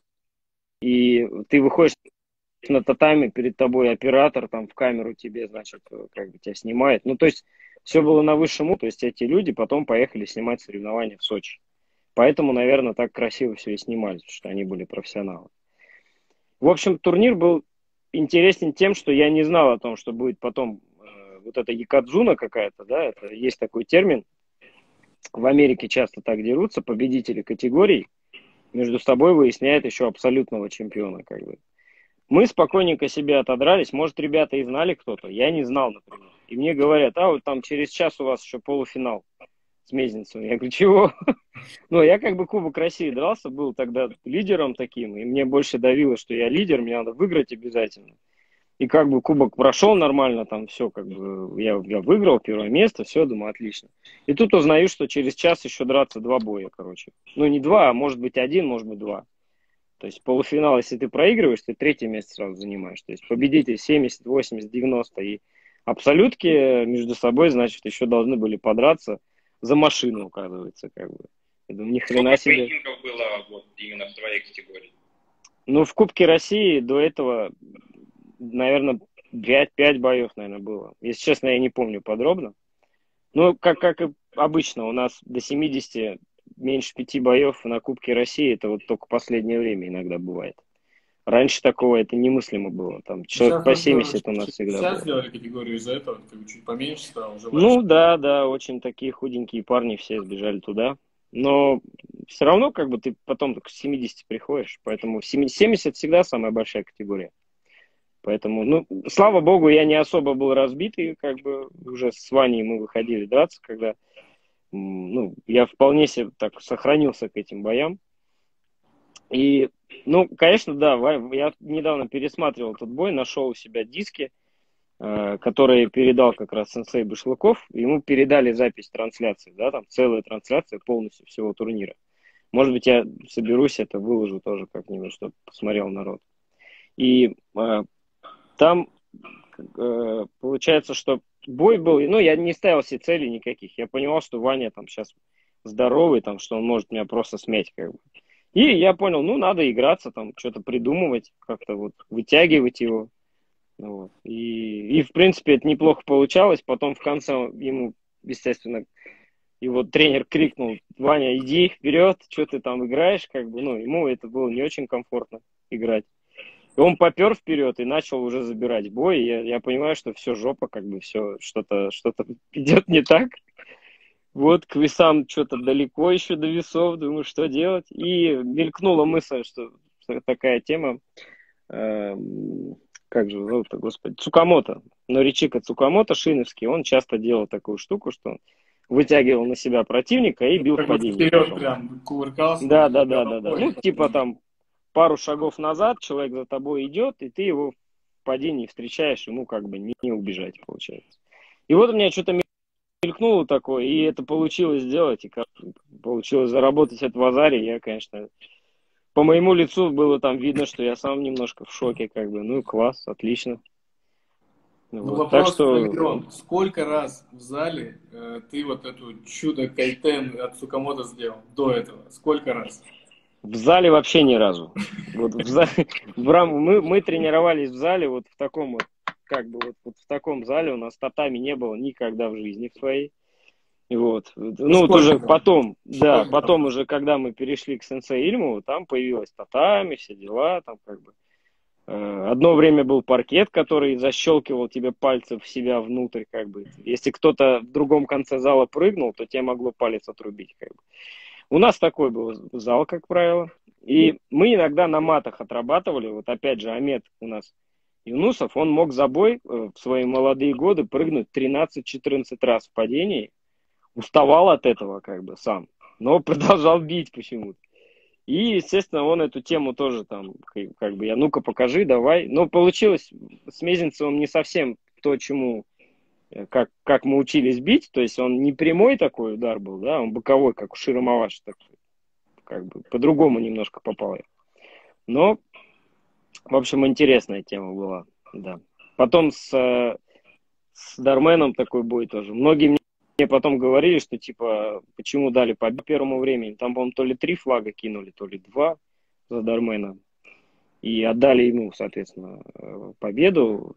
И ты выходишь на татами, перед тобой оператор, там в камеру тебе, значит, как бы тебя снимает. Ну, то есть все было на высшем уровне, то есть эти люди потом поехали снимать соревнования в Сочи. Поэтому, наверное, так красиво все и снимали, потому что они были профессионалы. В общем, турнир был интересен тем, что я не знал о том, что будет потом вот эта якадзуна какая-то, да, это есть такой термин. В Америке часто так дерутся, победители категорий между собой выясняют еще абсолютного чемпиона, как бы. Мы спокойненько себе отодрались, может, ребята и знали кто-то, я не знал, например. И мне говорят, вот там через час у вас еще полуфинал с Мезенцевым. Я говорю, чего? Ну, я как бы Кубок России дрался, был тогда лидером таким, и мне больше давило, что я лидер, мне надо выиграть обязательно. И как бы Кубок прошел нормально, там все, как бы я выиграл первое место, все, думаю, отлично. И тут узнаю, что через час еще драться 2 боя, короче. Ну, не 2, а может быть 1, может быть 2. То есть полуфинал, если ты проигрываешь, ты 3-е место сразу занимаешь. То есть победитель 70, 80, 90 и абсолютки между собой, значит, еще должны были подраться за машину, оказывается, как бы. Я думаю, ни хрена Сколько себе. поединков было вот именно в твоей категории? Ну, в Кубке России до этого, наверное, 5 боев, наверное, было. Если честно, я не помню подробно. Ну, как и обычно, у нас до 70 меньше 5 боев на Кубке России, это вот только последнее время иногда бывает. Раньше такого это немыслимо было. Там человек Сейчас по просто 70 у нас всегда сейчас было. сделали категорию из-за этого, как бы чуть поменьше стало, Ну желающих. да, очень такие худенькие парни все сбежали туда. Но все равно как бы ты потом к 70 приходишь. Поэтому 70 всегда самая большая категория. Поэтому, ну, слава богу, я не особо был разбитый, как бы уже с Ваней мы выходили драться, когда, ну, я вполне себе так сохранился к этим боям. И, ну, конечно, да, я недавно пересматривал этот бой, нашел у себя диски, которые передал как раз сенсей Башлыков. Ему передали запись трансляции, да, там целая трансляция полностью всего турнира. Может быть, я соберусь, это выложу тоже как-нибудь, чтобы посмотрел народ. И там получается, что бой был, ну, я не ставил себе целей никаких. Я понимал, что Ваня там сейчас здоровый, там, что он может меня просто смять, как бы. И я понял, ну, надо играться, там, что-то придумывать, как-то вот вытягивать его. Вот. И, в принципе, это неплохо получалось. Потом в конце ему, естественно, его тренер крикнул: Ваня, иди вперед, что ты там играешь, как бы, ну, ему это было не очень комфортно играть. И он попер вперед и начал уже забирать бой. И я понимаю, что все жопа, как бы все, что-то идет не так. Вот к весам что-то далеко еще до весов, думаю, что делать. И мелькнула мысль, что такая тема, как же зовут-то, господи, Цукамото. Норичика Цукамото, шиновский, он часто делал такую штуку, что вытягивал на себя противника и бил в Как бы падении вперед потом. прям кувыркался. Да. Головой. Ну, типа там пару шагов назад человек за тобой идет, и ты его в падении встречаешь, ему как бы не убежать, получается. И вот у меня что-то мелькнуло вдохнул такое, и это получилось сделать, и как получилось заработать это в Азаре, я, конечно, по моему лицу было там видно, что я сам немножко в шоке, как бы, ну, класс, отлично. Ну, Вот. Так вопрос, что Драгион, сколько раз в зале ты вот эту чудо кайтен от Сукамото сделал до этого? Сколько раз? в зале вообще ни разу. Вот в зале, мы тренировались в зале вот в таком вот, как бы вот в таком зале у нас татами не было никогда в жизни в своей. Вот. Ну, Ну, вот сколько уже там? потом, да, Сколько потом там? уже, когда мы перешли к сенсей Ильму, там появилась татами, все дела, там как бы. Одно время был паркет, который защелкивал тебе пальцы в себя внутрь, как бы. Если кто-то в другом конце зала прыгнул, то тебе могло палец отрубить, как бы. У нас такой был зал, как правило. И мы иногда на матах отрабатывали. Вот опять же, Амед у нас Юнусов, он мог за бой в свои молодые годы прыгнуть 13-14 раз в падении. Уставал от этого как бы сам, но продолжал бить почему-то. И, естественно, он эту тему тоже там, как бы, я, ну-ка покажи, давай. Но получилось с Мезенцевым не совсем то, чему, как мы учились бить. То есть он не прямой такой удар был, да, он боковой, как у Широмаваши, как бы по-другому немножко попал я. Но, в общем, интересная тема была, да. Потом с Дарменом такой бой тоже. Многие мне потом говорили, что типа, почему дали по первому времени. Там, по-моему, то ли 3 флага кинули, то ли 2 за Дармена. И отдали ему, соответственно, победу.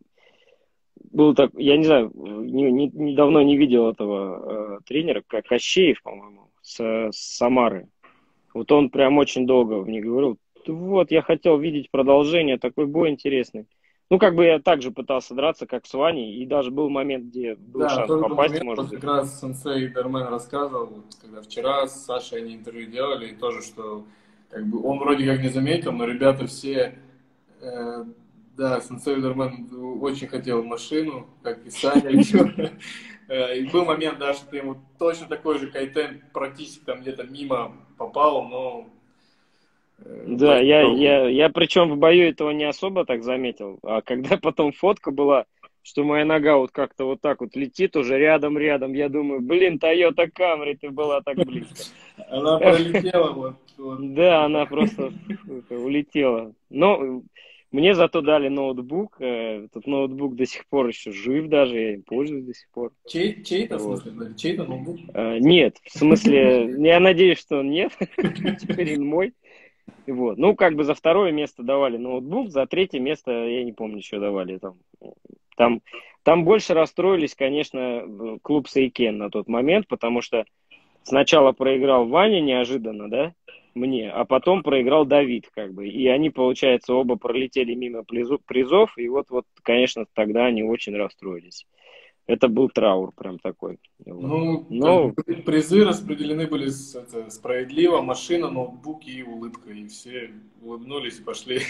Был так, я не знаю, недавно не видел этого тренера, как Кощеев, по-моему, с Самары. Вот он прям очень долго мне говорил, вот, я хотел видеть продолжение, такой бой интересный. Ну, как бы я также пытался драться, как с Ваней, и даже был момент, где был Да, шанс тоже был попасть, момент, может вот быть. как раз сенсей Дармен рассказывал, вот, когда вчера с Сашей они интервью делали, и тоже, что как бы он вроде как не заметил, но ребята все, да, сенсей Дармен очень хотел машину, как и Саня. И был момент, да, что ему точно такой же кайтен практически там где-то мимо попал, но Да, я причем в бою этого не особо так заметил, а когда потом фотка была, что моя нога вот как-то вот так вот летит уже рядом, я думаю, блин, Toyota Camry, ты была так близко. она пролетела вот. Да, она просто улетела. Но мне зато дали ноутбук, этот ноутбук до сих пор еще жив даже, я им пользуюсь до сих пор. Чей-то, в Вот. смысле, чей-то ноутбук? Нет, в смысле, я надеюсь, что нет, теперь он мой. Вот. Ну, как бы за второе место давали ноутбук, за третье место, я не помню, что давали там больше расстроились, конечно, клуб Сейкен на тот момент, потому что сначала проиграл Ваня неожиданно, да, мне, а потом проиграл Давид, как бы. И они, получается, оба пролетели мимо призов, и вот, конечно, тогда они очень расстроились. Это был траур прям такой. Вот. Ну, Но призы распределены были справедливо, машина, ноутбук и улыбка, и все улыбнулись и пошли.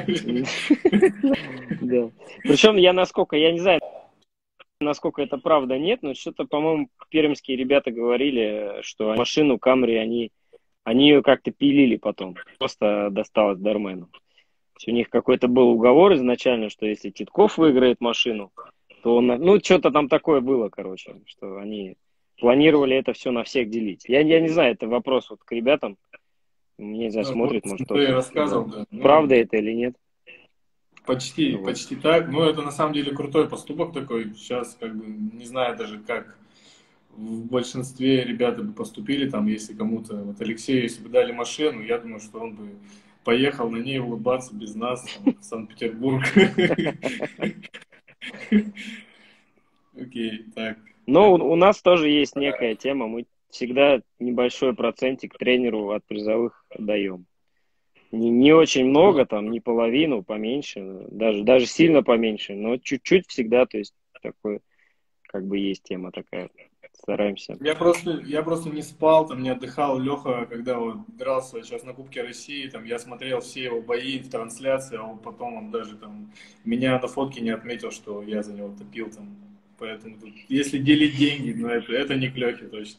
да. Причем я не знаю, насколько это правда, нет, но что-то, по-моему, пермские ребята говорили, что машину Камри, они ее как-то пилили потом, просто досталось Дармену. У них какой-то был уговор изначально, что если Титков выиграет машину, то он, ну, что-то там такое было, короче, что они планировали это все на всех делить. Я не знаю, это вопрос вот к ребятам, не знаю, смотрит, может, Ты кто-то. рассказывал, Да. да. Правда это или нет? Почти так. Но это на самом деле крутой поступок такой. Сейчас как бы не знаю даже, как в большинстве ребята бы поступили, там, если кому-то, вот Алексею, если бы дали машину, я думаю, что он бы поехал на ней улыбаться без нас там, в Санкт-Петербург. Окей, так. Но у нас тоже есть некая тема, мы всегда небольшой процентик тренеру от призовых даем. Не очень много, там, не половину, поменьше, даже сильно поменьше, но чуть-чуть всегда, то есть такой, как бы есть тема такая. Стараемся. Я просто не спал, там не отдыхал. Леха, когда вот дрался сейчас на Кубке России, там я смотрел все его бои в трансляции, а потом он даже там меня на фотке не отметил, что я за него топил там. Поэтому тут, если делить деньги, ну это не к Лехе точно.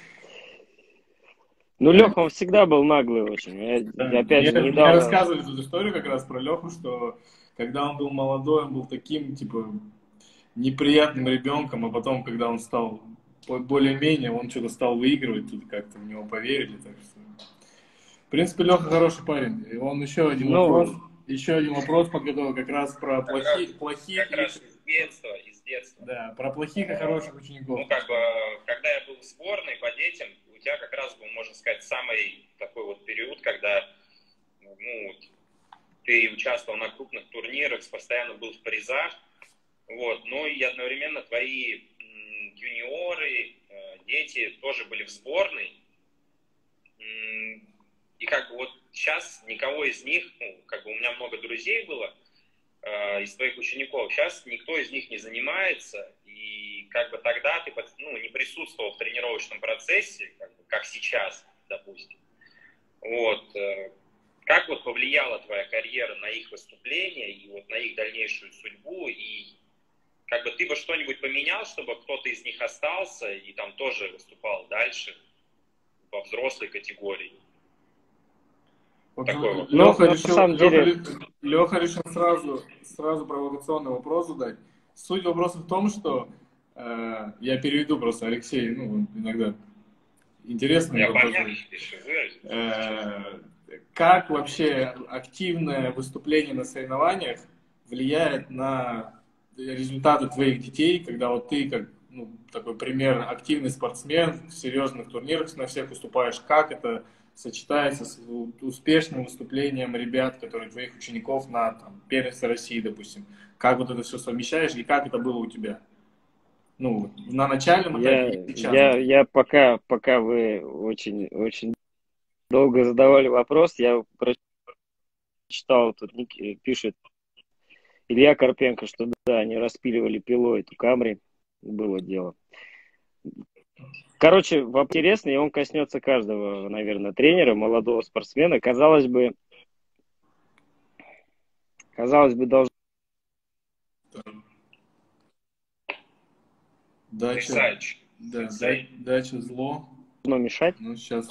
Ну, Леха, он всегда был наглый очень. Опять же, Мне недавно... рассказывали эту историю как раз про Леху, что когда он был молодой, он был таким, типа, неприятным ребенком, а потом, когда он стал более-менее, он что-то стал выигрывать, тут как-то в него поверили, так что... В принципе, Леха хороший парень. И он Ну, еще один вопрос подготовил как раз про Как раз из детства. да, про плохих и хороших учеников. Ну, как бы, когда я был в сборной по детям, у тебя как раз был, можно сказать, самый такой вот период, когда, ну, ты участвовал на крупных турнирах, постоянно был в призах, вот, но и одновременно твои юниоры, дети тоже были в сборной, и как бы вот сейчас никого из них, ну, как бы у меня много друзей было, из твоих учеников, сейчас никто из них не занимается, и как бы тогда ты, ну, не присутствовал в тренировочном процессе, как сейчас, допустим. Вот. Как вот повлияла твоя карьера на их выступления и вот на их дальнейшую судьбу, и как бы ты бы что-нибудь поменял, чтобы кто-то из них остался и там тоже выступал дальше во взрослой категории? Вот Такой вот. Леха на самом деле... решил сразу провокационный вопрос задать. Суть вопроса в том, что я переведу просто, Алексей, ну, иногда интересные вопросы. Как вообще активное выступление на соревнованиях влияет на результаты твоих детей, когда вот ты, как такой пример, активный спортсмен, в серьезных турнирах на всех выступаешь, как это сочетается с успешным выступлением ребят, которые твоих учеников на первенстве России, допустим. Как вот это все совмещаешь и как это было у тебя? Ну, на начальном этапе и сейчас. Я пока вы очень долго задавали вопрос, я прочитал, тут пишет Илья Карпенко, что да, они распиливали пилой эту Камри, было дело. Короче, интересно, и он коснется каждого, наверное, тренера, молодого спортсмена. Казалось бы, должно... Дача зло. мешать. Ну, сейчас.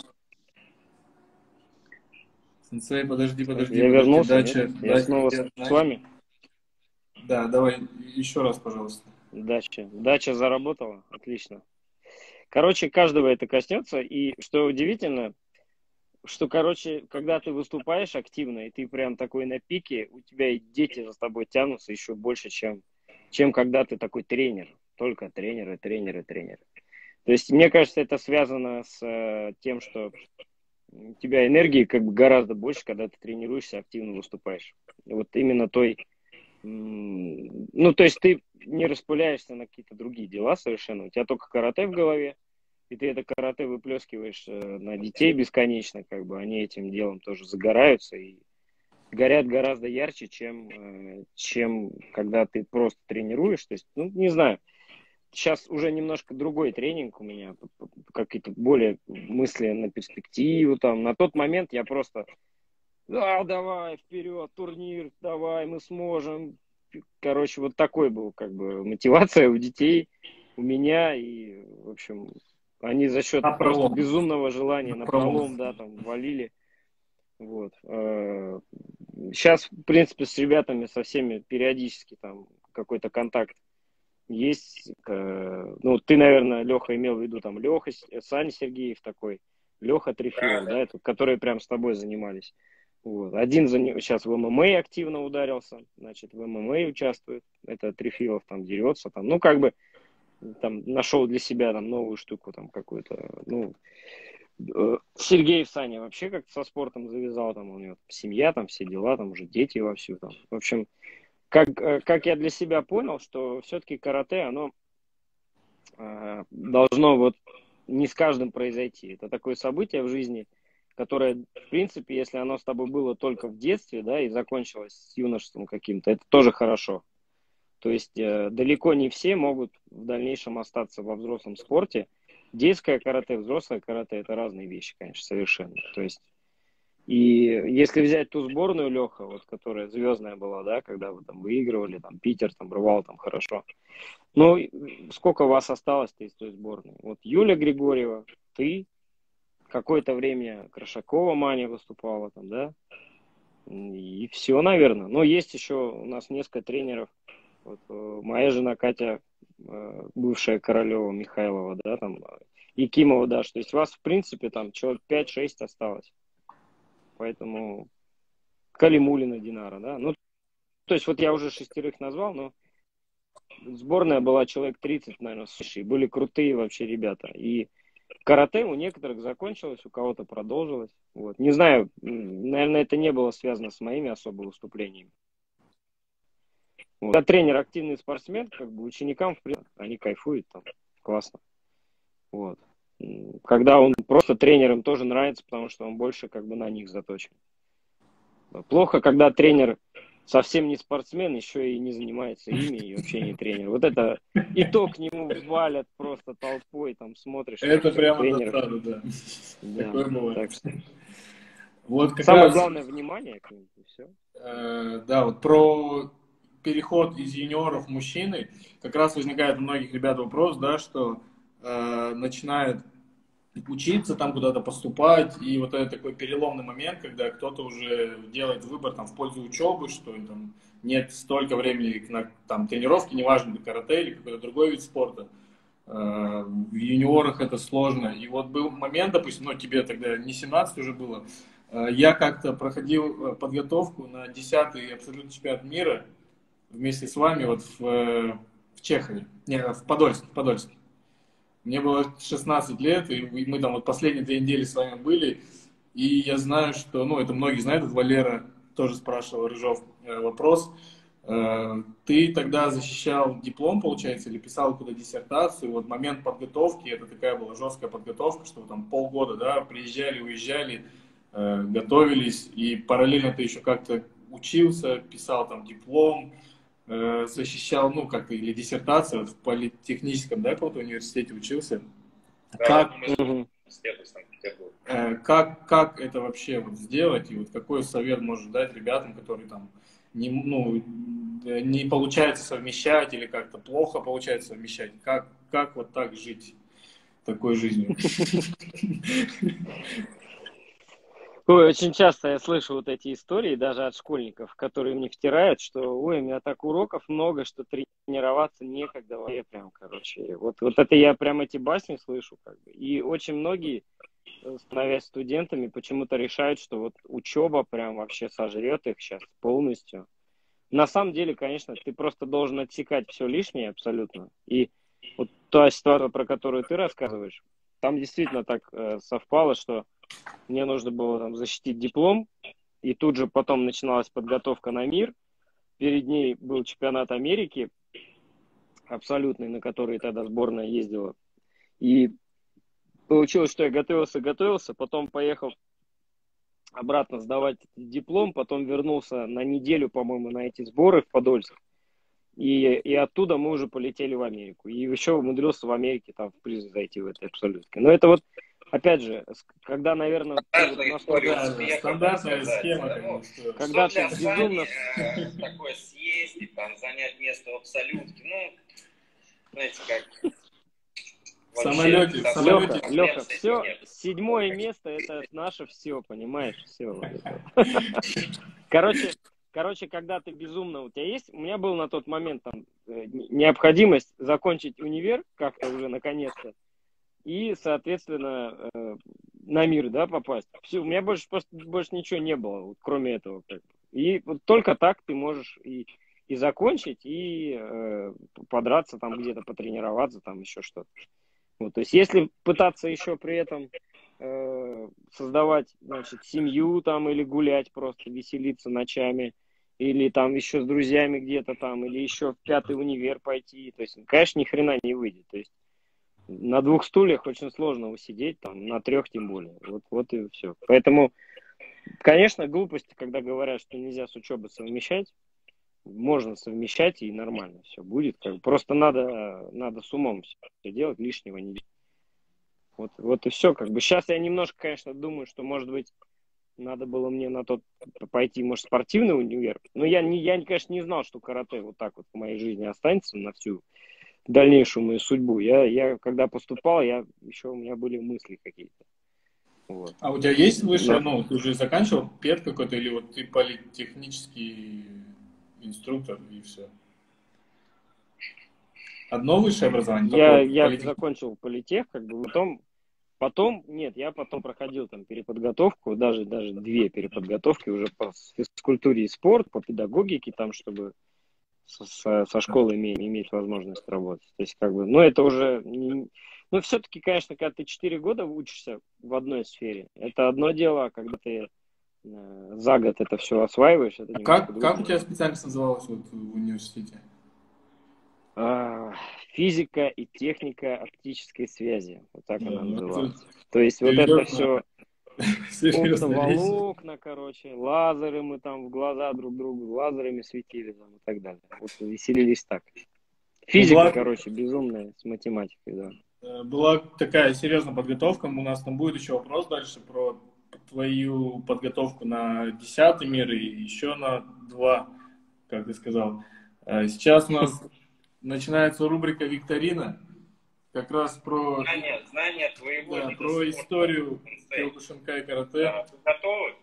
Сенсей, подожди. Я вернулся, я снова с вами. Да, давай еще раз, пожалуйста. Дача заработала, отлично. Короче, каждого это коснется, и что удивительно, что, короче, когда ты выступаешь активно, и ты прям такой на пике, у тебя и дети за тобой тянутся еще больше, чем когда ты такой тренер. Только тренеры. То есть, мне кажется, это связано с тем, что у тебя энергии как бы гораздо больше, когда ты тренируешься, активно выступаешь. Вот именно той... Ну, то есть, ты не распыляешься на какие-то другие дела совершенно. У тебя только карате в голове, и ты это карате выплескиваешь на детей бесконечно, как бы они этим делом тоже загораются и горят гораздо ярче, чем когда ты просто тренируешь. То есть, ну, не знаю, сейчас уже немножко другой тренинг у меня, какие-то более мысли на перспективу там. На тот момент я просто, давай, вперед, турнир, давай, мы сможем. Короче, вот такой был как бы мотивация у детей, у меня, и, в общем, они за счет просто безумного желания напролом, да, там, валили. Вот. Сейчас, в принципе, с ребятами, со всеми периодически там какой-то контакт есть. Ну, ты, наверное, Леха имел в виду, там, Леха, Саня Сергеев такой, Леха Трефилов, да, это, которые прям с тобой занимались. Вот. Один сейчас в ММА активно ударился, значит, в ММА участвует, это Трефилов там дерется, там, ну, как бы, там, нашел для себя там новую штуку, там, какую-то, ну, Сергеев Саня вообще как-то со спортом завязал, там, у него семья, там, все дела, там, уже дети вовсю, там, в общем, как я для себя понял, что все-таки карате, оно должно вот не с каждым произойти. Это такое событие в жизни, которое, в принципе, если оно с тобой было только в детстве, да, и закончилось с юношеством каким-то, это тоже хорошо. То есть далеко не все могут в дальнейшем остаться во взрослом спорте. Детское карате, взрослое карате – это разные вещи, конечно, совершенно. То есть, и если взять ту сборную, Леха, вот, которая звездная была, да, когда вы там выигрывали, там Питер там рвал там хорошо. Ну, сколько вас осталось-то из той сборной? Вот Юля Григорьева, ты, какое-то время Крашакова Маня выступала там, да, и все, наверное. Но есть еще у нас несколько тренеров. Вот, моя жена Катя бывшая Королева, Михайлова, да, там, и Кимова, да, то есть вас, в принципе, там человек 5-6 осталось. Поэтому Калимулина, Динара, да. Ну, то есть вот я уже 6 назвал, но сборная была человек 30, наверное, слушай, были крутые вообще ребята. И карате у некоторых закончилось, у кого-то продолжилось. Вот. Не знаю, наверное, это не было связано с моими особо выступлениями. Вот. Когда тренер активный спортсмен, как бы ученикам, в принципе, они кайфуют там, классно. Вот. Когда он просто тренерам тоже нравится, потому что он больше как бы на них заточен. Плохо, когда тренер совсем не спортсмен, еще и не занимается ими, и вообще не тренер. Вот это и то к нему валят просто толпой, там смотришь. Это прямо тренеров. досада, да. Да, такое бывает. так что... Вот как Самое раз, главное внимание к ним, и все. Да, вот про переход из юниоров в мужчины, как раз возникает у многих ребят вопрос, да, что начинает учиться, там куда-то поступать, и вот это такой переломный момент, когда кто-то уже делает выбор там в пользу учебы, что там нет столько времени на там, тренировки, неважно, карате или какой-то другой вид спорта. В юниорах это сложно. И вот был момент, допустим, ну тебе тогда не 17 уже было, я как-то проходил подготовку на 10-й абсолютный чемпионат мира вместе с вами вот в Чехове, не, в Подольске. Мне было 16 лет, и мы там вот последние 2 недели с вами были, и я знаю, что, ну, это многие знают, Валера тоже спрашивал, Рыжов, вопрос. Ты тогда защищал диплом, получается, или писал куда диссертацию, вот момент подготовки, это такая была жесткая подготовка, что вы там полгода, да, приезжали, уезжали, готовились, и параллельно ты еще как-то учился, писал там диплом, защищал, ну, как-то, или диссертацию, вот в политехническом, да, каком-то университете учился. Да, как это вообще вот сделать, и вот какой совет можешь дать ребятам, которые там не, ну, не получается совмещать или как-то плохо получается совмещать? Как вот так жить такой жизнью? Ой, очень часто я слышу вот эти истории, даже от школьников, которые мне втирают, что ой, у меня так уроков много, что тренироваться некогда. Я прям, короче, вот это я прям эти басни слышу, как бы. И очень многие, становясь студентами, почему-то решают, что вот учеба прям вообще сожрет их сейчас полностью. На самом деле, конечно, ты просто должен отсекать все лишнее абсолютно. И вот та ситуация, про которую ты рассказываешь, там действительно так совпало, что мне нужно было там защитить диплом, и тут же потом начиналась подготовка на мир. Перед ней был чемпионат Америки абсолютный, на который тогда сборная ездила. И получилось, что я готовился, потом поехал обратно сдавать диплом, потом вернулся на неделю, по-моему, на эти сборы в Подольск. И оттуда мы уже полетели в Америку. И еще умудрился в Америке там в приз зайти в этой абсолютке. Но это вот, опять же, когда, наверное, стандартная схема, когда ты безумно такое съездить, там занять место в абсолютке, ну, знаете, как в самолете. Леха, все, 7-е место это наше все, понимаешь, все. Короче, когда ты безумно, у меня был на тот момент там необходимость закончить универ как-то уже наконец-то и, соответственно, на мир, да, попасть. Все, у меня больше ничего не было, вот, кроме этого. И вот только так ты можешь и закончить, и подраться там где-то, потренироваться, там еще что-то. Вот, то есть, если пытаться еще при этом создавать, значит, семью там или гулять просто, веселиться ночами, или там еще с друзьями где-то там, или еще в 5-й универ пойти, то есть, конечно, ни хрена не выйдет. То есть, на 2 стульях очень сложно усидеть, там, на 3 тем более. Вот и все. Поэтому, конечно, глупости, когда говорят, что нельзя с учебой совмещать, можно совмещать и нормально все будет. Просто надо с умом все делать, лишнего не делать. Вот и все. Как бы сейчас я немножко, конечно, думаю, что, может быть, надо было мне на тот пойти, может, спортивный универ. Но я, конечно, не знал, что карате вот так вот в моей жизни останется на всю дальнейшую мою судьбу. Я когда поступал, у меня были мысли какие-то. Вот. А у тебя есть высшее, ну, ты уже заканчивал пед какой-то, или вот ты политехнический инструктор и все? одно высшее образование, Я политех? закончил политех, как бы потом, нет, я потом проходил там переподготовку, даже две переподготовки уже по физкультуре и спорт, по педагогике, там, чтобы со школой иметь возможность работать. То есть, как бы, ну, это уже, ну, все-таки, конечно, когда ты 4 года учишься в одной сфере, это одно дело, а когда ты за год это все осваиваешь, это А немножко как у другое. тебя специальность называлась вот в университете? Физика и техника оптической связи, вот так Да, она ну это называется. То есть вот это серьезно, все серьезная вещь. оптоволокна, короче, лазеры мы там в глаза друг другу лазерами светили там, и так далее. Вот веселились так. Ну, Физика, короче, безумная с математикой, да. была такая серьезная подготовка. У нас там будет еще вопрос дальше про твою подготовку на 10-й мир и еще на 2, как ты сказал. Сейчас у нас начинается рубрика «Викторина». Как раз про, Знание твоего да, вида про спорта, историю сенсей. Киокушинкай карате. Вы готовы?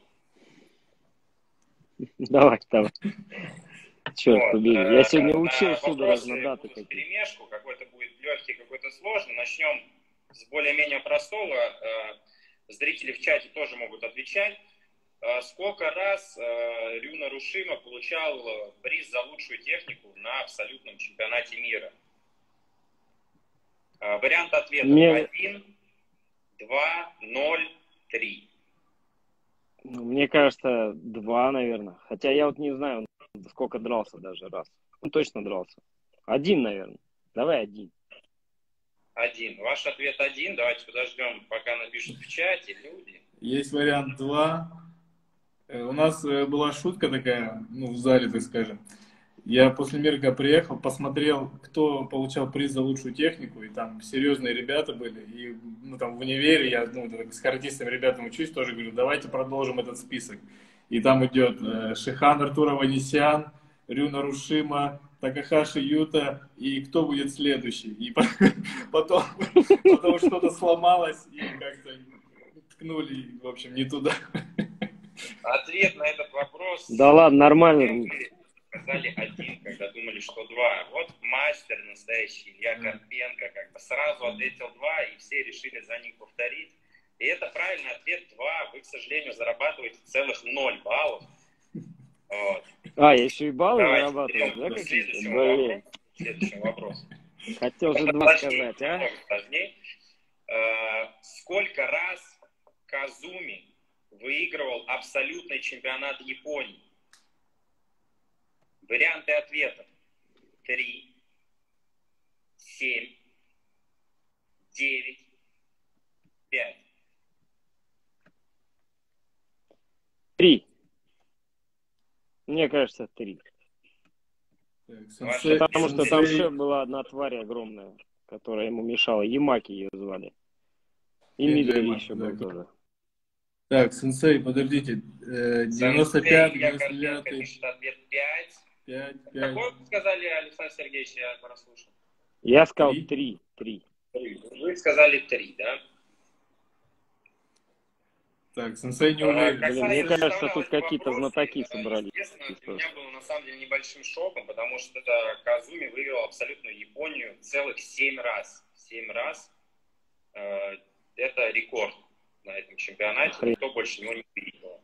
Давай. Черт Вот. побери. Я сегодня На учил судорожно вопросы даты будут какие. вперемешку. Какой-то будет легкий, какой-то сложный. Начнем с более-менее простого. Зрители в чате тоже могут отвечать. Сколько раз Рю Нарушима получал приз за лучшую технику на абсолютном чемпионате мира? Вариант ответов: 1, 2, 0, 3. Мне кажется, 2, наверное. Хотя я вот не знаю, сколько дрался даже раз. Он точно дрался. 1, наверное. Давай 1. 1. Ваш ответ 1. Давайте подождем, пока напишут в чате люди. Есть вариант 2. У нас была шутка такая, ну, в зале, так скажем. Я после Мирка приехал, посмотрел, кто получал приз за лучшую технику, и там серьезные ребята были. И ну, там в универе я с каратистами ребятами учусь, тоже говорю, давайте продолжим этот список. И там идет Шихан Артур Аванесян, Рю Нарушима, Такахаши Юта, и кто будет следующий. И потом что-то сломалось, и как-то ткнули, в общем, не туда. Ответ на этот вопрос... Да ладно, нормально. Сказали 1, когда думали, что 2. Вот мастер настоящий, Илья Карпенко, как бы сразу ответил 2, и все решили за ним повторить. И это правильный ответ 2. Вы, к сожалению, зарабатываете целых 0 баллов. Вот. Еще и баллы зарабатывают, да, какие-то? Следующему вопросу. Хотел же 2 сказать, а? Немного сложнее. Сколько раз Казуми выигрывал абсолютный чемпионат Японии? Варианты ответов: 3, 7, 9, 5. 3. Мне кажется, 3. Потому что там еще была одна тварь огромная, которая ему мешала. Ямаки ее звали. И Мидори еще был тоже. Так, сенсей, подождите. 95, 99. Пишет ответ 5. 5. Какой вы сказали, Александр Сергеевич, я прослушал? Я сказал 3. Вы сказали 3, да? Так, сенсей не уверен. Блин, мне кажется, тут какие-то знатоки собрались. Для меня было на самом деле небольшим шоком, потому что Казуми вывел абсолютную Японию целых 7 раз. 7 раз. Это рекорд на этом чемпионате. Никто больше него не выиграл.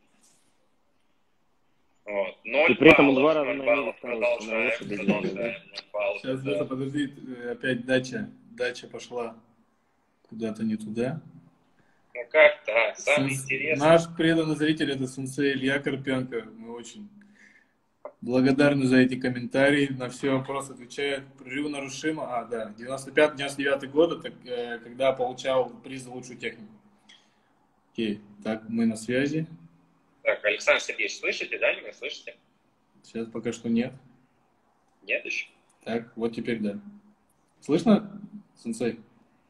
Вот. 0 и при этом он баллов, 2 раза на мире продолжаем. Сейчас где-то, подожди, опять дача пошла куда-то не туда. Ну как-то, самое интересное. Наш преданный зритель — это сенсей Илья Карпенко. Мы очень благодарны за эти комментарии. На все вопросы отвечает. Рю Нарушима, да, 95-99 год, это когда получал приз за лучшую технику. Окей, так, мы на связи. Так, Александр Сергеевич, слышите, да, меня слышите? Сейчас пока что нет. Нет еще? Так, вот теперь да. Слышно, сенсей?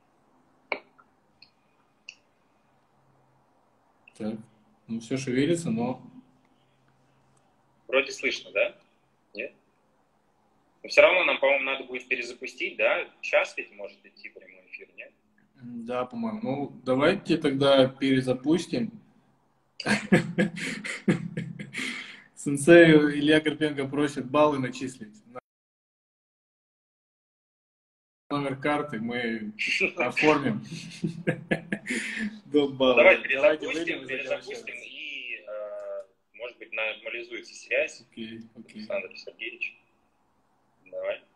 Так, ну все шевелится, но... Вроде слышно, да? Нет? Но все равно нам, по-моему, надо будет перезапустить, да? Час ведь может идти прямой эфир, нет? Да, по-моему. Ну, давайте тогда перезапустим. Сенсей Илья Карпенко просит баллы начислить. номер карты, мы оформим. Давай перезапустим и, может быть, нормализуется связь. Окей. Александр Сергеевич. Давай.